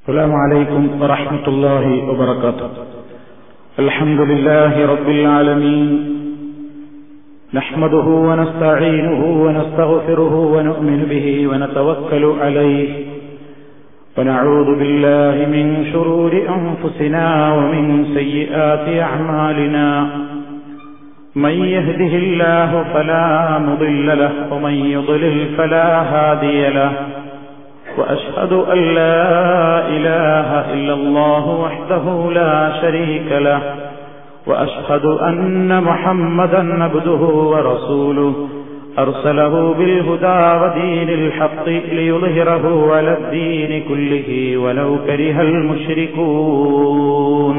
السلام عليكم ورحمة الله وبركاته. الحمد لله رب العالمين، نحمده ونستعينه ونستغفره ونؤمن به ونتوكل عليه، ونعوذ بالله من شرور أنفسنا ومن سيئات أعمالنا. من يهده الله فلا مضل له ومن يضلل فلا هادي له، وأشهد أن لا إله إلا الله وحده لا شريك له، وأشهد أن محمدا عبده ورسوله أرسله بالهدى ودين الحق ليظهره على الدين كله ولو كره المشركون.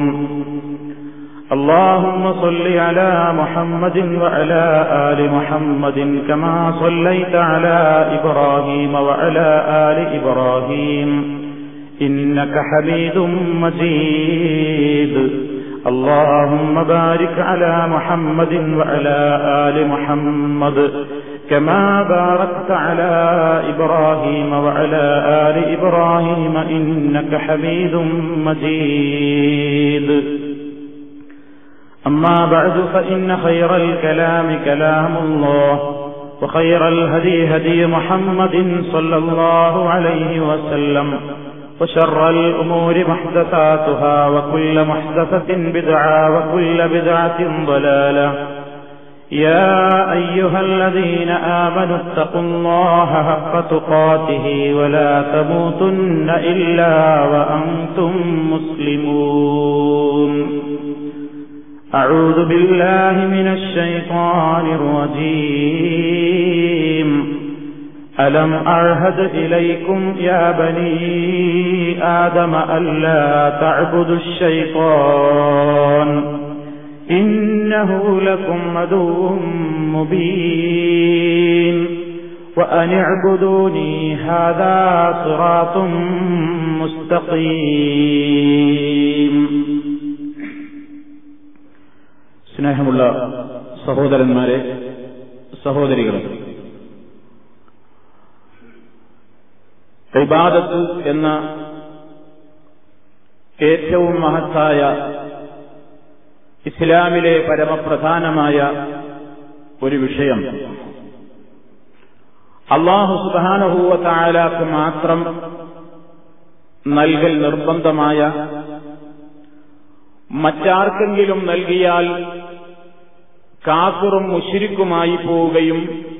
اللهم صل على محمد وعلى آل محمد كما صليت على إبراهيم وعلى آل إبراهيم إنك حميد مجيد. اللهم بارك على محمد وعلى آل محمد كما باركت على إبراهيم وعلى آل إبراهيم إنك حميد مجيد. أما بعد، فإن خير الكلام كلام الله، وخير الهدي هدي محمد صلى الله عليه وسلم، وشر الأمور محدثاتها، وكل محدثة بدعة، وكل بدعة ضلالة. يا أيها الذين آمنوا اتقوا الله حق تقاته ولا تموتن إلا وأنتم مسلمون. أعوذ بالله من الشيطان الرجيم. ألم أعهد إليكم يا بني آدم ألا تعبدوا الشيطان إنه لكم عدو مبين وأن اعبدوني هذا صراط مستقيم. സ്നേഹമുള്ള സഹോദരന്മാരെ, സഹോദരികളെ, ഇബാദത്ത് എന്ന ഏറ്റവും മഹത്തായ ഇസ്ലാമിലെ പരമപ്രധാനമായ ഒരു വിഷയം അല്ലാഹു സുബ്ഹാനഹു വ തആലക്ക് മാത്രം നൽകൽ നിർബന്ധമായ, മറ്റാർക്കെങ്കിലും നൽകിയാൽ കാഫിറും മുശ്രിക്കുമായി പോവുകയും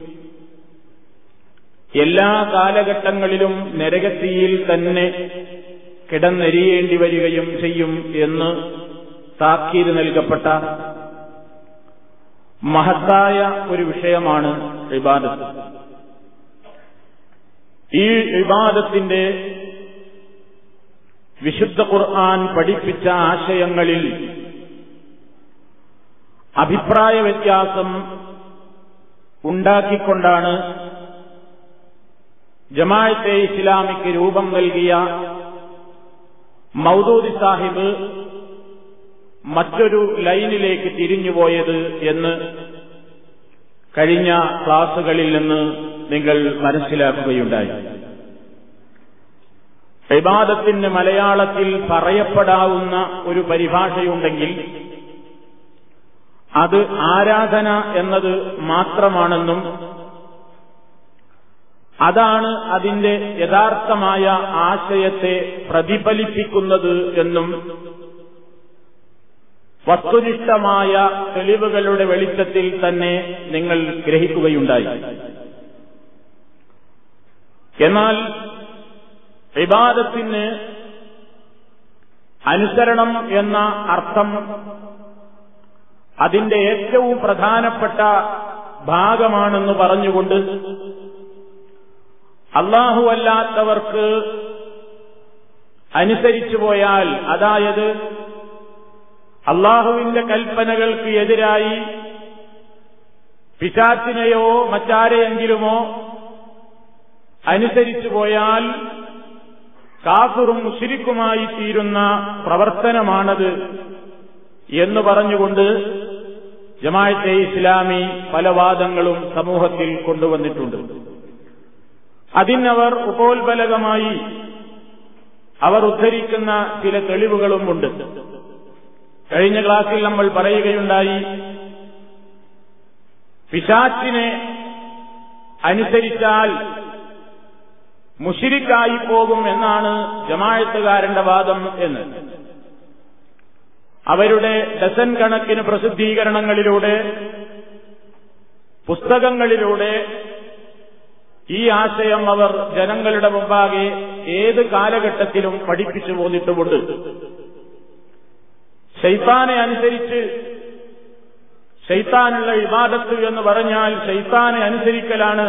എല്ലാ കാലഘട്ടങ്ങളിലും നരകത്തീയിൽ തന്നെ കിടന്നെരിയേണ്ടി വരികയും ചെയ്യും എന്ന് താക്കീത് നൽകപ്പെട്ട മഹത്തായ ഒരു വിഷയമാണ് ഇബാദത്ത്. ഈ ഇബാദത്തിന്റെ വിശുദ്ധ ഖുർആൻ പഠിപ്പിച്ച ആശയങ്ങളിൽ അഭിപ്രായ വ്യത്യാസം ഉണ്ടാക്കിക്കൊണ്ടാണ് ജമാഅത്തെ ഇസ്ലാമിക്ക് രൂപം നൽകിയ മൗദൂദി സാഹിബ് മറ്റൊരു ലൈനിലേക്ക് തിരിഞ്ഞുപോയത് എന്ന് കഴിഞ്ഞ ക്ലാസുകളിൽ നിന്ന് നിങ്ങൾ മനസ്സിലാക്കുകയുണ്ടായി. ഇബാദത്തിന് മലയാളത്തിൽ പറയപ്പെടാവുന്ന ഒരു പരിഭാഷയുണ്ടെങ്കിൽ അത് ആരാധന എന്നത് മാത്രമാണെന്നും അതാണ് അതിന്റെ യഥാർത്ഥമായ ആശയത്തെ പ്രതിഫലിപ്പിക്കുന്നത് എന്നും വസ്തുനിഷ്ഠമായ തെളിവുകളുടെ വെളിച്ചത്തിൽ തന്നെ നിങ്ങൾ ഗ്രഹിക്കുകയുണ്ടായി. എന്നാൽ ഇബാദത്തിന് അനുസരണം എന്ന അർത്ഥം അതിന്റെ ഏറ്റവും പ്രധാനപ്പെട്ട ഭാഗമാണെന്ന് പറഞ്ഞുകൊണ്ട് അല്ലാഹു അല്ലാത്തവർക്ക് അനുസരിച്ചു പോയാൽ, അതായത് അല്ലാഹുവിന്റെ കൽപ്പനകൾക്ക് എതിരായി പിശാചിനെയോ മറ്റാരെയെങ്കിലുമോ അനുസരിച്ചു പോയാൽ കാഫിറും മുശ്രിക്കുമായി തീരുന്ന പ്രവർത്തനമാണത് എന്ന് പറഞ്ഞുകൊണ്ട് ജമാഅത്തെ ഇസ്ലാമി പല വാദങ്ങളും സമൂഹത്തിൽ കൊണ്ടുവന്നിട്ടുണ്ട്. അതിനവർ ഉപോത്ബലകമായി അവർ ഉദ്ധരിക്കുന്ന ചില തെളിവുകളുമുണ്ട്. കഴിഞ്ഞ ക്ലാസ്സിൽ നമ്മൾ പറയുകയുണ്ടായി, പിശാചിനെ അനുസരിച്ചാൽ മുശ്രിക്കായി പോകും എന്നാണ് ജമാഅത്തുകാരന്റെ വാദം എന്ന്. അവരുടെ ഡസൻ കണക്കിന് പ്രസിദ്ധീകരണങ്ങളിലൂടെ, പുസ്തകങ്ങളിലൂടെ ഈ ആശയം അവർ ജനങ്ങളുടെ മുമ്പാകെ ഏത് കാലഘട്ടത്തിലും പഠിപ്പിച്ചു പോന്നിട്ടുമുണ്ട്. ശൈത്താനെ അനുസരിച്ച്, ശൈത്താനുള്ള ഇബാദത്ത് എന്ന് പറഞ്ഞാൽ ശൈത്താനെ അനുസരിക്കലാണ്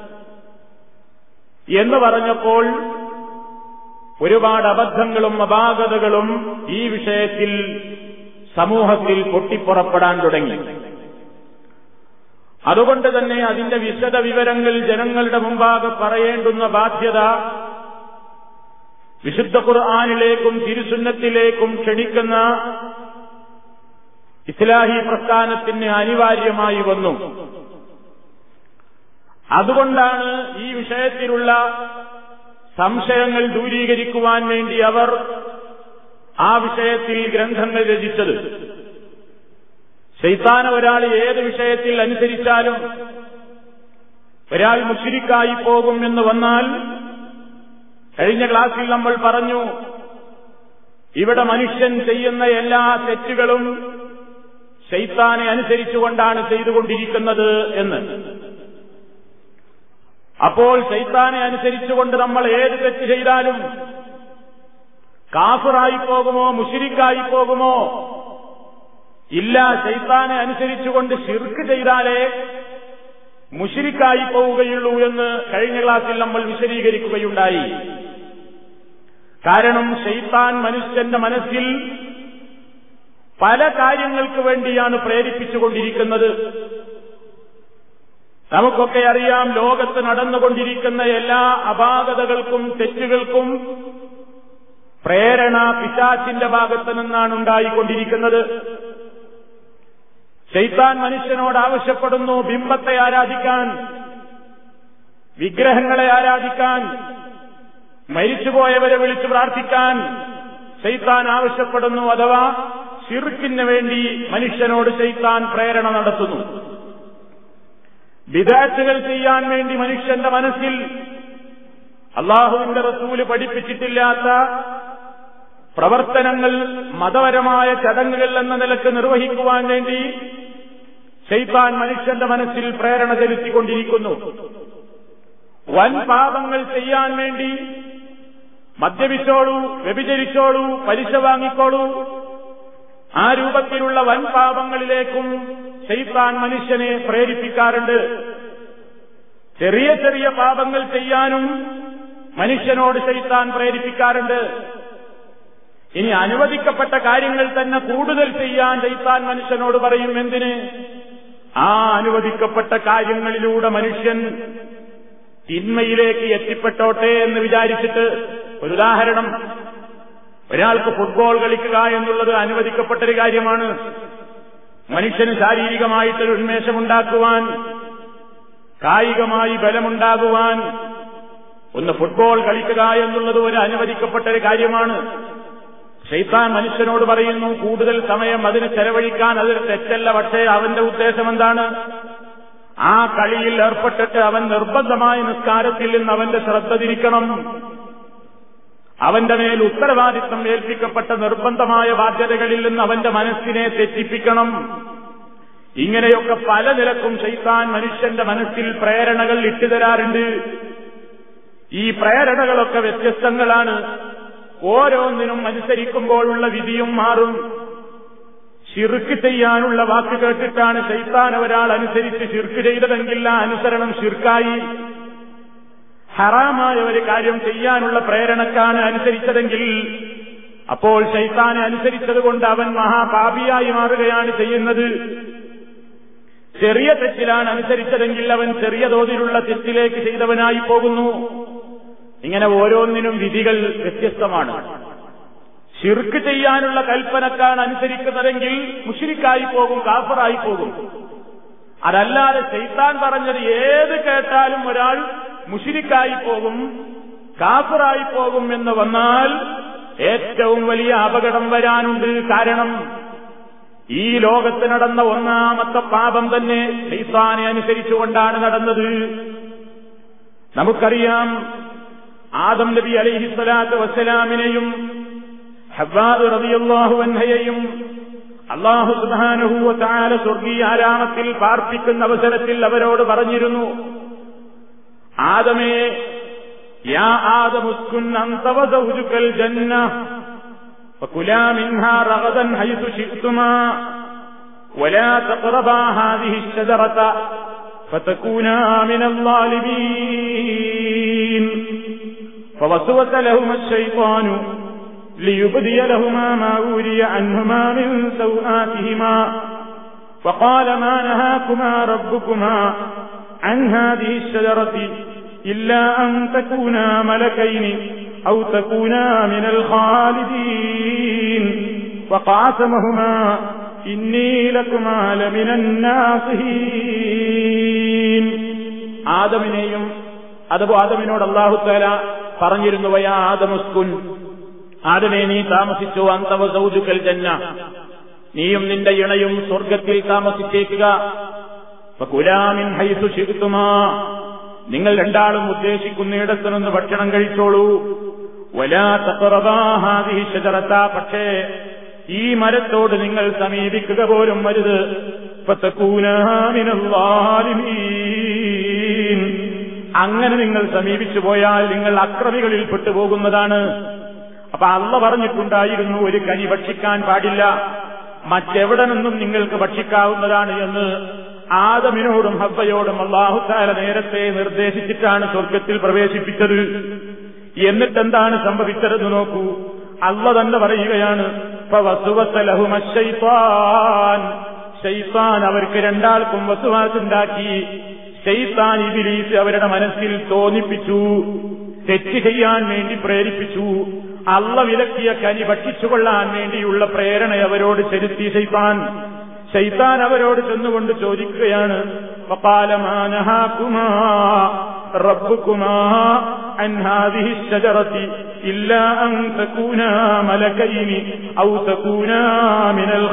എന്ന് പറഞ്ഞപ്പോൾ ഒരുപാട് അബദ്ധങ്ങളും അപാകതകളും ഈ വിഷയത്തിൽ സമൂഹത്തിൽ പൊട്ടിപ്പുറപ്പെടാൻ തുടങ്ങി. അതുകൊണ്ട് തന്നെ അതിന്റെ വിശദ വിവരങ്ങൾ ജനങ്ങളുടെ മുമ്പാകെ പറയേണ്ടുന്ന ബാധ്യത വിശുദ്ധ ഖുർആനിലേക്കും തിരുസുന്നത്തിലേക്കും ക്ഷണിക്കുന്ന ഇസ്ലാഹി പ്രസ്ഥാനത്തിന് അനിവാര്യമായി വന്നു. അതുകൊണ്ടാണ് ഈ വിഷയത്തിലുള്ള സംശയങ്ങൾ ദൂരീകരിക്കുവാൻ വേണ്ടി അവർ ആ വിഷയത്തിൽ ഗ്രന്ഥങ്ങൾ രചിച്ചത്. ശൈത്താൻ ഒരാൾ ഏത് വിഷയത്തിൽ അനുസരിച്ചാലും ഒരാൾ മുശ്രിക്കായി പോകും എന്ന് വന്നാൽ, കഴിഞ്ഞ ക്ലാസ്സിൽ നമ്മൾ പറഞ്ഞു, ഇവിടെ മനുഷ്യൻ ചെയ്യുന്ന എല്ലാ തെറ്റുകളും ശൈത്താനെ അനുസരിച്ചുകൊണ്ടാണ് ചെയ്തുകൊണ്ടിരിക്കുന്നത് എന്ന്. അപ്പോൾ ശൈത്താനെ അനുസരിച്ചുകൊണ്ട് നമ്മൾ ഏത് തെറ്റ് ചെയ്താലും കാഫിറായി പോകുമോ മുശ്രിക്കായി പോകുമോ? ഇല്ല, ശൈത്താനെ അനുസരിച്ചുകൊണ്ട് ശിർക്ക് ചെയ്താലേ മുശ്രിക്കായി പോവുകയുള്ളൂ എന്ന് കഴിഞ്ഞ ക്ലാസ്സിൽ നമ്മൾ വിശദീകരിക്കുകയുണ്ടായി. കാരണം ശൈത്താൻ മനുഷ്യന്റെ മനസ്സിൽ പല കാര്യങ്ങൾക്ക് വേണ്ടിയാണ് പ്രേരിപ്പിച്ചുകൊണ്ടിരിക്കുന്നത്. നമുക്കൊക്കെ അറിയാം, ലോകത്ത് നടന്നുകൊണ്ടിരിക്കുന്ന എല്ലാ അപാകതകൾക്കും തെറ്റുകൾക്കും പ്രേരണ പിശാചിന്റെ ഭാഗത്ത് നിന്നാണ് ഉണ്ടായിക്കൊണ്ടിരിക്കുന്നത്. ശൈത്താൻ മനുഷ്യനോട് ആവശ്യപ്പെടുന്നു ബിംബത്തെ ആരാധിക്കാൻ, വിഗ്രഹങ്ങളെ ആരാധിക്കാൻ, മരിച്ചുപോയവരെ വിളിച്ചു പ്രാർത്ഥിക്കാൻ ശൈത്താൻ ആവശ്യപ്പെടുന്നു. അഥവാ ശിർക്കിന് വേണ്ടി മനുഷ്യനോട് ശൈത്താൻ പ്രേരണ നടത്തുന്നു. ബിദ്അത്തുകൾ ചെയ്യാൻ വേണ്ടി മനുഷ്യന്റെ മനസ്സിൽ അല്ലാഹുവിന്റെ റസൂല് പഠിപ്പിച്ചിട്ടില്ലാത്ത പ്രവർത്തനങ്ങൾ, മതപരമായ ചടങ്ങുകൾ എന്ന നിലക്ക് നിർവഹിക്കുവാൻ വേണ്ടി ശൈത്താൻ മനുഷ്യന്റെ മനസ്സിൽ പ്രേരണ ചെലുത്തിക്കൊണ്ടിരിക്കുന്നു. വൻ പാപങ്ങൾ ചെയ്യാൻ വേണ്ടി മദ്യപിച്ചോളൂ, വ്യഭിചരിച്ചോളൂ, പലിശ വാങ്ങിക്കോളൂ, ആ രൂപത്തിലുള്ള വൻ പാപങ്ങളിലേക്കും ശൈത്താൻ മനുഷ്യനെ പ്രേരിപ്പിക്കാറുണ്ട്. ചെറിയ ചെറിയ പാപങ്ങൾ ചെയ്യാനും മനുഷ്യനോട് ശൈത്താൻ പ്രേരിപ്പിക്കാറുണ്ട്. ഇനി അനുവദിക്കപ്പെട്ട കാര്യങ്ങൾ തന്നെ കൂടുതൽ ചെയ്യാൻ ശൈത്താൻ മനുഷ്യനോട് പറയും. എന്തിന്? ആ അനുവദിക്കപ്പെട്ട കാര്യങ്ങളിലൂടെ മനുഷ്യൻ തിന്മയിലേക്ക് എത്തിപ്പെട്ടോട്ടെ എന്ന് വിചാരിച്ചിട്ട്. ഒരു ഉദാഹരണം, ഒരാൾക്ക് ഫുട്ബോൾ കളിക്കുക എന്നുള്ളത് അനുവദിക്കപ്പെട്ടൊരു കാര്യമാണ്. മനുഷ്യന് ശാരീരികമായിട്ടൊരു ഉന്മേഷമുണ്ടാക്കുവാൻ, കായികമായി ബലമുണ്ടാകുവാൻ ഒന്ന് ഫുട്ബോൾ കളിക്കുക എന്നുള്ളത് ഒരു അനുവദിക്കപ്പെട്ടൊരു കാര്യമാണ്. ശൈത്താൻ മനുഷ്യനോട് പറയുന്നു കൂടുതൽ സമയം അതിന് ചെലവഴിക്കാൻ. അതൊരു തെറ്റല്ല, പക്ഷേ അവന്റെ ഉദ്ദേശം എന്താണ്? ആ കളിയിൽ ഏർപ്പെട്ടിട്ട് അവൻ നിർബന്ധമായ നിസ്കാരത്തിൽ നിന്ന് അവന്റെ ശ്രദ്ധ തിരിക്കണം. അവന്റെ മേൽ ഉത്തരവാദിത്വം ഏൽപ്പിക്കപ്പെട്ട നിർബന്ധമായ ബാധ്യതകളിൽ നിന്ന് അവന്റെ മനസ്സിനെ തെറ്റിപ്പിക്കണം. ഇങ്ങനെയൊക്കെ പല നിലക്കും ശൈത്താൻ മനുഷ്യന്റെ മനസ്സിൽ പ്രേരണകൾ ഇട്ടുതരാറുണ്ട്. ഈ പ്രേരണകളൊക്കെ വ്യത്യസ്തങ്ങളാണ്. ഓരോന്നിനും അനുസരിക്കുമ്പോഴുള്ള വിധിയും മാറും. ശിർക്ക് ചെയ്യാനുള്ള വാക്ക് കേട്ടിട്ടാണ് ശൈത്താൻ ഒരാൾ അനുസരിച്ച് ശിർക്ക് ചെയ്തതെങ്കിൽ ആ അനുസരണം ശിർക്കായി. ഹറാമായ ഒരു കാര്യം ചെയ്യാനുള്ള പ്രേരണക്കാണ് അനുസരിച്ചതെങ്കിൽ അപ്പോൾ ശൈത്താനെ അനുസരിച്ചതുകൊണ്ട് അവൻ മഹാപാപിയായി മാറുകയാണ് ചെയ്യുന്നത്. ചെറിയ തെറ്റിലാണ് അനുസരിച്ചതെങ്കിൽ അവൻ ചെറിയ തോതിലുള്ള തെറ്റിലേക്ക് ചെയ്തവനായി പോകുന്നു. ഇങ്ങനെ ഓരോന്നിനും വിധികൾ വ്യത്യസ്തമാണ്. ശിർക്ക് ചെയ്യാനുള്ള കൽപ്പനക്കാണ് അനുസരിക്കുന്നതെങ്കിൽ മുശ്രിക്കായി പോകും, കാഫിറായി പോകും. അതല്ലാതെ ശൈത്താൻ പറഞ്ഞത് ഏത് കേട്ടാലും ഒരാൾ മുശ്രിക്കായി പോകും, കാഫിറായി പോകും എന്ന് വന്നാൽ ഏറ്റവും വലിയ അപകടം വരാനുണ്ട്. കാരണം ഈ ലോകത്ത് നടന്ന ഒന്നാമത്തെ പാപം തന്നെ ശൈത്താനെ അനുസരിച്ചുകൊണ്ടാണ് നടന്നത്. നമുക്കറിയാം, ആദം നബി അലൈഹിസ്സലാത്തു വസ്സലാമിനെയും ഹവ്വാ റളിയല്ലാഹു അൻഹയെയും അല്ലാഹു സുബ്ഹാനഹു വ തആല സ്വർഗീയ ആരാമത്തിൽ പാർപ്പിക്കുന്ന അവസരത്തിൽ അവരോട് പറഞ്ഞിരുന്നു, ആദമേ, യാ ആദം ഉസ്കുൻ അൻത വ സൗജുകൽ ജന്ന ഫകുലാ മിൻഹാ റഗദൻ ഹൈതു ശിഅ്തുമാ വലാ തഖറബാ ഹാദിഹി الشجرة فتكونا من الظالمين فوسوس لهما الشيطان ليبدي لهما ما وري عنهما من سوآتهما فقال ما نهاكما ربكما عن هذه الشجرة إلا أن تكونا ملكين أو تكونا من الخالدين وقاسمهما إني لكما لمن الناصحين. ആദമിനെയും ആദമിനോട് അല്ലാഹു തആല പറഞ്ഞിരുന്നു, വയാ ആദമുസ്കുൻ, ആദമേ, നീ താമസിച്ചു, അൻത വ സൗജുകൽ ജന്ന, നീയും നിന്റെ ഇണയും സ്വർഗ്ഗത്തിൽ താമസിച്ചേക്കുക. ഫകുലാ മിൻ ഹൈസു ശിഅ്തുമാ, നിങ്ങൾ രണ്ടാളും ഉദ്ദേശിക്കുന്നിടത്ത് നിന്ന് ഭക്ഷണം കഴിച്ചോളൂ. വലാ തഖറബാ ഹാദിഹി ഷജറത, പക്ഷേ ഈ മരത്തോട് നിങ്ങൾ സമീപിക്കുക പോലും അരുത്. ഫതകൂനാ മിനൽ ളാലിമീൻ, അങ്ങനെ നിങ്ങൾ സമീപിച്ചു പോയാൽ നിങ്ങൾ അക്രമികളിൽ പെട്ടുപോകുന്നതാണ്. അപ്പൊ അള്ള പറഞ്ഞിട്ടുണ്ടായിരുന്നു, ഒരു കനി ഭക്ഷിക്കാൻ പാടില്ല, മറ്റെവിടെ നിന്നും നിങ്ങൾക്ക് ഭക്ഷിക്കാവുന്നതാണ് എന്ന് ആദമിനോടും ഹവ്വയോടും അല്ലാഹു തആല നേരത്തെ നിർദ്ദേശിച്ചിട്ടാണ് സ്വർഗ്ഗത്തിൽ പ്രവേശിപ്പിച്ചത്. എന്നിട്ടെന്താണ് സംഭവിച്ചതെന്ന് നോക്കൂ. അള്ള തന്നെ പറയുകയാണ്, ഫവസ്വസ ലഹുമശ് ശൈത്താൻ, ശൈത്താൻ അവർക്ക് രണ്ടാൾക്കും വസ്വാസുണ്ടാക്കി. ശൈത്താൻ ഇബ്ലീസ് അവരുടെ മനസ്സിൽ തോന്നിപ്പിച്ചു, തെറ്റ് ചെയ്യാൻ വേണ്ടി പ്രേരിപ്പിച്ചു. അള്ള വിലക്കിയ കനി ഭക്ഷിച്ചുകൊള്ളാൻ വേണ്ടിയുള്ള പ്രേരണ അവരോട് ചെലുത്തി ശൈത്താൻ അവരോട് ചെന്നുകൊണ്ട് ചോദിക്കുകയാണ്, ഫഖാല മാ നഹാകുമാ റബ്ബുകുമാ അൻ ഹാദിഹി الشجرة ഇല്ലാ അൻ തകൂനാ മലകൈനി ഔ തകൂനാ മിനൽ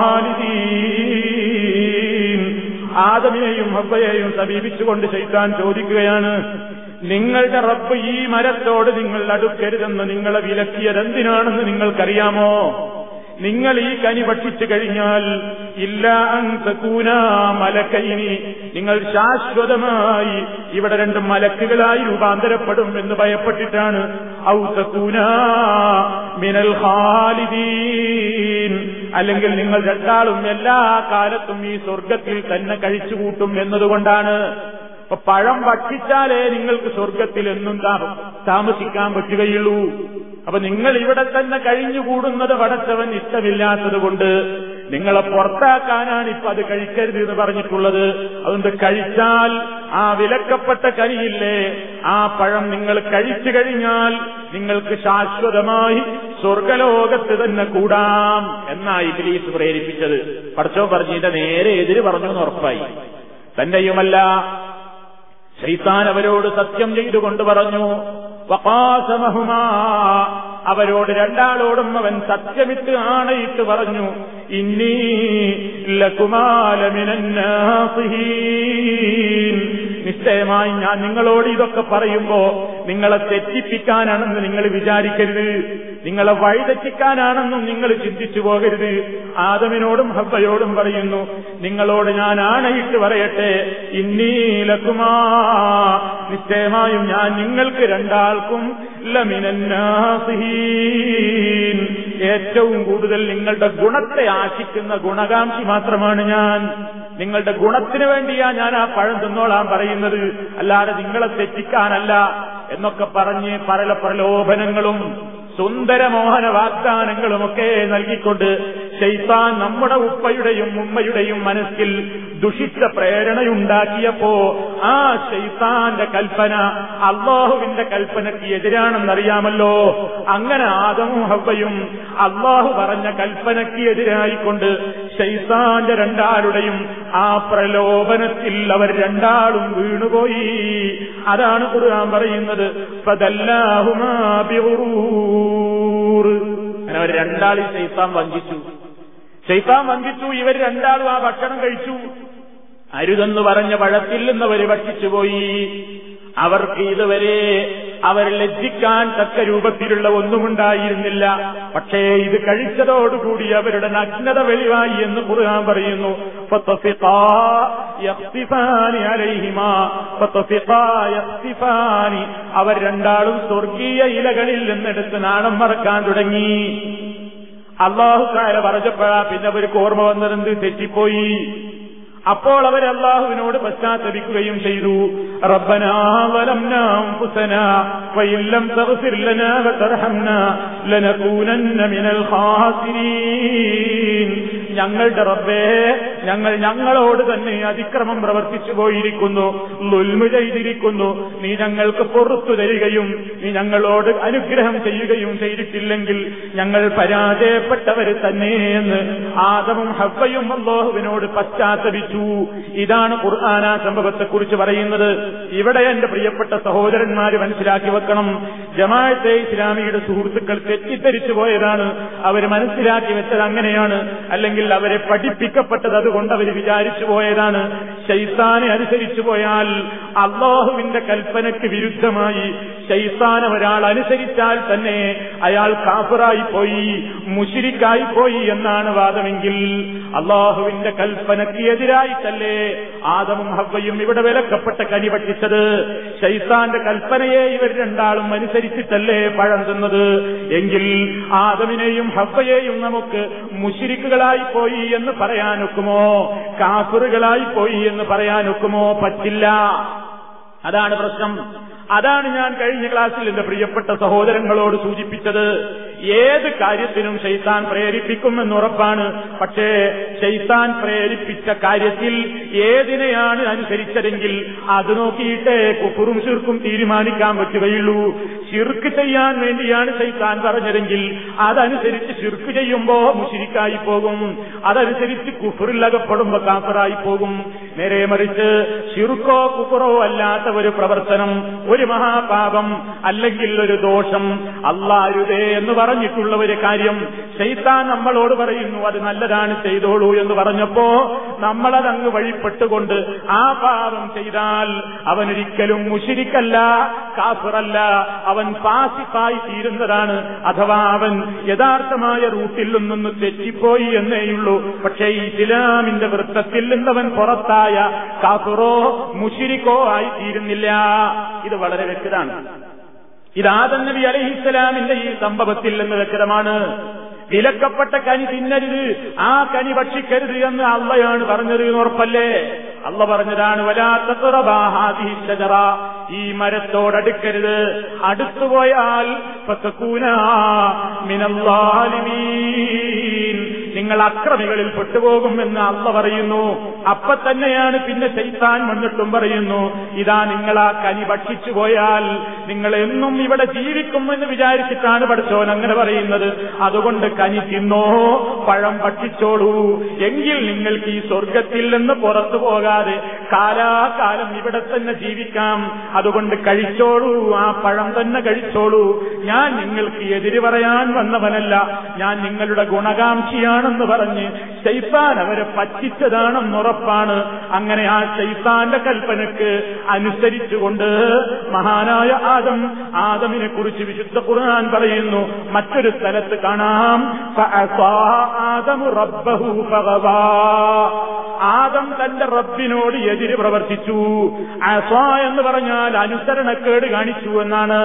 ഖാലിദീൻ. ആദമിനെയും ഹവ്വയെയും സമീപിച്ചുകൊണ്ട് ശൈത്താൻ ചോദിക്കുകയാണ്, നിങ്ങളുടെ റബ്ബ് ഈ മരത്തോട് നിങ്ങൾ അടുക്കരുതെന്ന് നിങ്ങളെ വിലക്കിയതെന്തിനാണെന്ന് നിങ്ങൾക്കറിയാമോ? നിങ്ങൾ ഈ കനി ഭക്ഷിച്ചു കഴിഞ്ഞാൽ ഇല്ലാ അൻ തകൂനാ മലകൈനി, നിങ്ങൾ ശാശ്വതമായി ഇവിടെ രണ്ട് മലക്കുകളായി രൂപാന്തരപ്പെടും എന്ന് ഭയപ്പെട്ടിട്ടാണ്. ഔ തകൂനാ മിനൽ ഖാലിദീൻ, അല്ലെങ്കിൽ നിങ്ങൾ രണ്ടാളും എല്ലാ കാലത്തും ഈ സ്വർഗ്ഗത്തിൽ തന്നെ കഴിച്ചുകൂട്ടും എന്നതുകൊണ്ടാണ്. അപ്പൊ പഴം ഭക്ഷിച്ചാലേ നിങ്ങൾക്ക് സ്വർഗ്ഗത്തിൽ എന്നും താമസിക്കാൻ പറ്റുകയുള്ളൂ. അപ്പൊ നിങ്ങൾ ഇവിടെ തന്നെ കഴിഞ്ഞുകൂടുന്നത് പടച്ചവൻ ഇഷ്ടമില്ലാത്തത് കൊണ്ട് നിങ്ങളെ പുറത്താക്കാനാണ് ഇപ്പൊ അത് കഴിക്കരുത് എന്ന് പറഞ്ഞിട്ടുള്ളത്. അതുകൊണ്ട് കഴിച്ചാൽ ആ വിലക്കപ്പെട്ട കനിയില്ലേ, ആ പഴം നിങ്ങൾ കഴിച്ചു കഴിഞ്ഞാൽ നിങ്ങൾക്ക് ശാശ്വതമായി സ്വർഗലോകത്ത് തന്നെ കൂടാം എന്നാ ഇബ്ലീസ് പ്രേരിപ്പിച്ചത്. പടച്ചവൻ പറഞ്ഞതിന്റെ നേരെ എതിര് പറഞ്ഞു എന്ന് ഉറപ്പായി. തന്നെയുമല്ല, ശൈത്താൻ അവരോട് സത്യം ചെയ്തുകൊണ്ട് പറഞ്ഞു, വഖാസമഹുമാ, അവരോട് രണ്ടാളോടും അവൻ സത്യമിട്ട് ആണയിട്ട് പറഞ്ഞു, ഇന്നീ ലകുമാ ലമിനൻ നാസിഹീൻ, നിശ്ചയമായി ഞാൻ നിങ്ങളോട് ഇതൊക്കെ പറയുമ്പോ നിങ്ങളെ തെറ്റിപ്പിക്കാനാണെന്ന് നിങ്ങൾ വിചാരിക്കരുത്, നിങ്ങളെ വഴിതെറ്റിക്കാനാണെന്നും നിങ്ങൾ ചിന്തിച്ചു പോകരുത്. ആദമിനോടും ഹവ്വയോടും പറയുന്നു, നിങ്ങളോട് ഞാൻ ആണയിട്ട് പറയട്ടെ, ഇന്നീ ലകുമാ, നിശ്ചയമായും ഞാൻ നിങ്ങൾക്ക് രണ്ടാൾക്കും ലമിനൻ നാസിഹീൻ, ഏറ്റവും കൂടുതൽ നിങ്ങളുടെ ഗുണത്തെ ആശിക്കുന്ന ഗുണകാംക്ഷി മാത്രമാണ് ഞാൻ. നിങ്ങളുടെ ഗുണത്തിന് വേണ്ടിയാ ഞാൻ ആ പഴം തിന്നോളാൻ പറയുന്നത്, അല്ലാതെ നിങ്ങളെ തെറ്റിക്കാനല്ല എന്നൊക്കെ പറഞ്ഞ് പല പ്രലോഭനങ്ങളും സുന്ദരമോഹന വാഗ്ദാനങ്ങളുമൊക്കെ നൽകിക്കൊണ്ട് ശൈത്താൻ നമ്മുടെ ഉപ്പയുടെയും ഉമ്മയുടെയും മനസ്സിൽ ദുഷിച്ച പ്രേരണയുണ്ടാക്കിയപ്പോ ആ ശൈത്താന്റെ കൽപ്പന അല്ലാഹുവിന്റെ കൽപ്പനയ്ക്ക് എതിരാണെന്നറിയാമല്ലോ. അങ്ങനെ ആദമും ഹവ്വയും അല്ലാഹു പറഞ്ഞ കൽപ്പനയ്ക്ക് എതിരായിക്കൊണ്ട് ശൈത്താന്റെ രണ്ടാളുടെയും ആ പ്രലോഭനത്തിൽ അവർ രണ്ടാളും വീണുപോയി. അതാണ് ഖുർആൻ പറയുന്നത്, ഫദല്ലാഹുമാ ബിഗുറൂർ, രണ്ടാളിൽ ശൈത്താൻ വഞ്ചിച്ചു. ഇവർ രണ്ടാളും ആ ഭക്ഷണം കഴിച്ചു. അരുതെന്ന് പറഞ്ഞ പഴത്തിൽ നിന്നവർ ഭക്ഷിച്ചുപോയി. അവർക്ക് ഇതുവരെ അവർ ലജ്ജിക്കാൻ തക്ക രൂപത്തിലുള്ള ഒന്നുമുണ്ടായിരുന്നില്ല. പക്ഷേ ഇത് കഴിച്ചതോടുകൂടി അവരുടെ നഗ്നത വെളിവായി എന്ന് ഖുർആൻ പറയുന്നു. അവർ രണ്ടാളും സ്വർഗീയ ഇലകളിൽ നിന്നെടുത്ത് നാണം മറക്കാൻ തുടങ്ങി. അല്ലാഹു തആല പറഞ്ഞപ്പോഴാ പിന്നെ അവർക്ക് ഓർമ്മ വന്നതെന്ത്? തെറ്റിപ്പോയി. അപ്പോൾ അവർ അല്ലാഹുവിനോട് പശ്ചാത്തപിക്കുകയും ചെയ്തു. റബ്ബനാ വലംനാ അൻഫുസനാ വഇൻ ലം തഗ്ഫിർ ലനാ വതർഹംനാ ലനകൂനന്ന മിനൽ ഖാസിരീൻ. ഞങ്ങളുടെ റബ്ബേ, ഞങ്ങളോട് തന്നെ അതിക്രമം പ്രവർത്തിച്ചു പോയിരിക്കുന്നു, ളുൽമ് ചെയ്തിരിക്കുന്നു. നീ ഞങ്ങൾക്ക് പുറത്തു തരികയും നീ ഞങ്ങളോട് അനുഗ്രഹം ചെയ്യുകയും ചെയ്തിട്ടില്ലെങ്കിൽ ഞങ്ങൾ പരാജയപ്പെട്ടവർ തന്നെ എന്ന് ആദമും ഹവ്വയും അല്ലാഹുവിനോട് പശ്ചാത്തപിച്ചു. ഇതാണ് ഖുർആൻ ആ സംഭവത്തെക്കുറിച്ച് പറയുന്നത്. ഇവിടെ എന്റെ പ്രിയപ്പെട്ട സഹോദരന്മാര് മനസ്സിലാക്കി വെക്കണം, ജമാഅത്തെ ഇസ്ലാമിയുടെ സുഹൃത്തുക്കൾ തെറ്റിദ്ധരിച്ചു പോയതാണ്. അവർ മനസ്സിലാക്കി വെച്ചത് അങ്ങനെയാണ്, അല്ലെങ്കിൽ അവരെ പഠിപ്പിക്കപ്പെട്ടത് അതുകൊണ്ട് അവർ വിചാരിച്ചു പോയതാണ്. ശൈത്താനെ അനുസരിച്ചു പോയാൽ, അല്ലാഹുവിന്റെ കൽപ്പനയ്ക്ക് വിരുദ്ധമായി ശൈത്താനെ ഒരാൾ അനുസരിച്ചാൽ തന്നെ അയാൾ കാഫിറായി പോയി, മുശ്രിക്കായി പോയി എന്നാണ് വാദമെങ്കിൽ, അല്ലാഹുവിന്റെ കൽപ്പനയ്ക്ക് എതിരായിട്ടല്ലേ ആദമും ഹവ്വയും ഇവിടെ വിലക്കപ്പെട്ട കനി ഭക്ഷിച്ചത്? ശൈത്താന്റെ കൽപ്പനയെ ഇവർ രണ്ടാളും അനുസരിച്ചിട്ടല്ലേ പഴം തിന്നത്? എങ്കിൽ ആദമിനെയും ഹവ്വയെയും നമുക്ക് മുശ്രിക്കുകളായി പോയി എന്ന് പറയാനൊക്കുമോ? കാഫിറുകളായി പോയി എന്ന് പറയാനൊക്കുമോ? പറ്റില്ല. അതാണ് പ്രശ്നം. അതാണ് ഞാൻ കഴിഞ്ഞ ക്ലാസ്സിൽ എന്റെ പ്രിയപ്പെട്ട സഹോദരങ്ങളോട് സൂചിപ്പിച്ചത്. ഏത് കാര്യത്തിനും ശൈത്താൻ പ്രേരിപ്പിക്കുമെന്നുറപ്പാണ്. പക്ഷേ ശൈത്താൻ പ്രേരിപ്പിച്ച കാര്യത്തിൽ ഏതിനെയാണ് അനുസരിച്ചതെങ്കിൽ അത് നോക്കിയിട്ടേ കുഫറും ശിർക്കും തീരുമാനിക്കാൻ പറ്റുകയുള്ളൂ. ശിർക്ക് ചെയ്യാൻ വേണ്ടിയാണ് ശൈത്താൻ പറഞ്ഞതെങ്കിൽ അതനുസരിച്ച് ശിർക്ക് ചെയ്യുമ്പോ മുശ്രിക്കായി പോകും, അതനുസരിച്ച് കുഫറിൽ അകപ്പെടുമ്പോ കാഫിറായി പോകും. നേരെ മറിച്ച് ശിർക്കോ കുഫറോ അല്ലാത്ത ഒരു പ്രവർത്തനം, ഒരു മഹാപാപം അല്ലെങ്കിൽ ഒരു ദോഷം, അല്ലാഹുവേ എന്ന് പറഞ്ഞിട്ടുള്ള ഒരു കാര്യം ശൈത്താൻ നമ്മളോട് പറയുന്നു അത് നല്ലതാണ് ചെയ്തോളൂ എന്ന് പറഞ്ഞപ്പോ നമ്മളതങ്ങ് വഴിപ്പെട്ടുകൊണ്ട് ആ പാപം ചെയ്താൽ അവനൊരിക്കലും മുശ്രിക്കല്ല, കാഫിറല്ല, അവൻ ഫാസിഖായി തീരുന്നതാണ്. അഥവാ അവൻ യഥാർത്ഥമായ റൂട്ടിൽ നിന്നൊന്ന് തെറ്റിപ്പോയി എന്നേയുള്ളൂ. പക്ഷേ ഇസ്ലാമിന്റെ വൃത്തത്തിൽ നിന്നവൻ പുറത്തായ കാഫിറോ മുശ്രിക്കോ ആയി തീരുന്നില്ല. ഇത് വളരെ വ്യക്തമാണ്. ഇത് ആദം നബി അലൈഹിസ്സലാമിന്റെ ഈ സംഭവത്തിൽ നിന്ന് വ്യക്തമാണ്. വിലക്കപ്പെട്ട കനി തിന്നരുത്, ആ കനി ഭക്ഷിക്കരുത് എന്ന് അള്ളയാണ് പറഞ്ഞത് എന്ന് ഉറപ്പല്ലേ? അള്ള പറഞ്ഞതാണ് വലാ തഖറബാ ഹാദിഹി ശജറ, ഈ മരത്തോടടുക്കരുത്, അടുത്തുപോയാൽ ഫതകൂനാ മിനൽ ളാലിമീൻ, നിങ്ങൾ അക്രമികളിൽ പെട്ടുപോകുമെന്ന് അള്ള പറയുന്നു. അപ്പൊ തന്നെയാണ് പിന്നെ ശൈത്താൻ വന്നിട്ടും പറയുന്നു ഇതാ നിങ്ങൾ ആ കനി ഭക്ഷിച്ചു പോയാൽ നിങ്ങൾ എന്നും ഇവിടെ ജീവിക്കുമെന്ന് വിചാരിച്ചിട്ടാണ് പഠിച്ചോൻ അങ്ങനെ പറയുന്നത്. അതുകൊണ്ട് കനി തിന്നോ, പഴം ഭക്ഷിച്ചോളൂ, എങ്കിൽ നിങ്ങൾക്ക് ഈ സ്വർഗത്തിൽ നിന്ന് പുറത്തു പോകാതെ കാലാകാലം ഇവിടെ തന്നെ ജീവിക്കാം. അതുകൊണ്ട് കഴിച്ചോളൂ, ആ പഴം തന്നെ കഴിച്ചോളൂ. ഞാൻ നിങ്ങൾക്ക് എതിര് പറയാൻ വന്നവനല്ല, ഞാൻ നിങ്ങളുടെ ഗുണകാംക്ഷിയാണെന്ന് പറഞ്ഞ് ശൈത്താൻ അവരെ പറ്റിച്ചതാണെന്നുറപ്പാണ്. അങ്ങനെ ആ ശൈത്താന്റെ കൽപ്പനക്ക് അനുസരിച്ചുകൊണ്ട് മഹാനായ ആദമിനെ കുറിച്ച് വിശുദ്ധ ഖുർആൻ പറയുന്നു. മറ്റൊരു സ്ഥലത്ത് കാണാം ആദം തന്റെ റബ്ബിനോട് എതിര് പ്രവർത്തിച്ചു. അസ്വാ എന്ന് പറഞ്ഞാൽ അനുസരണക്കേട് കാണിച്ചു എന്നാണ്.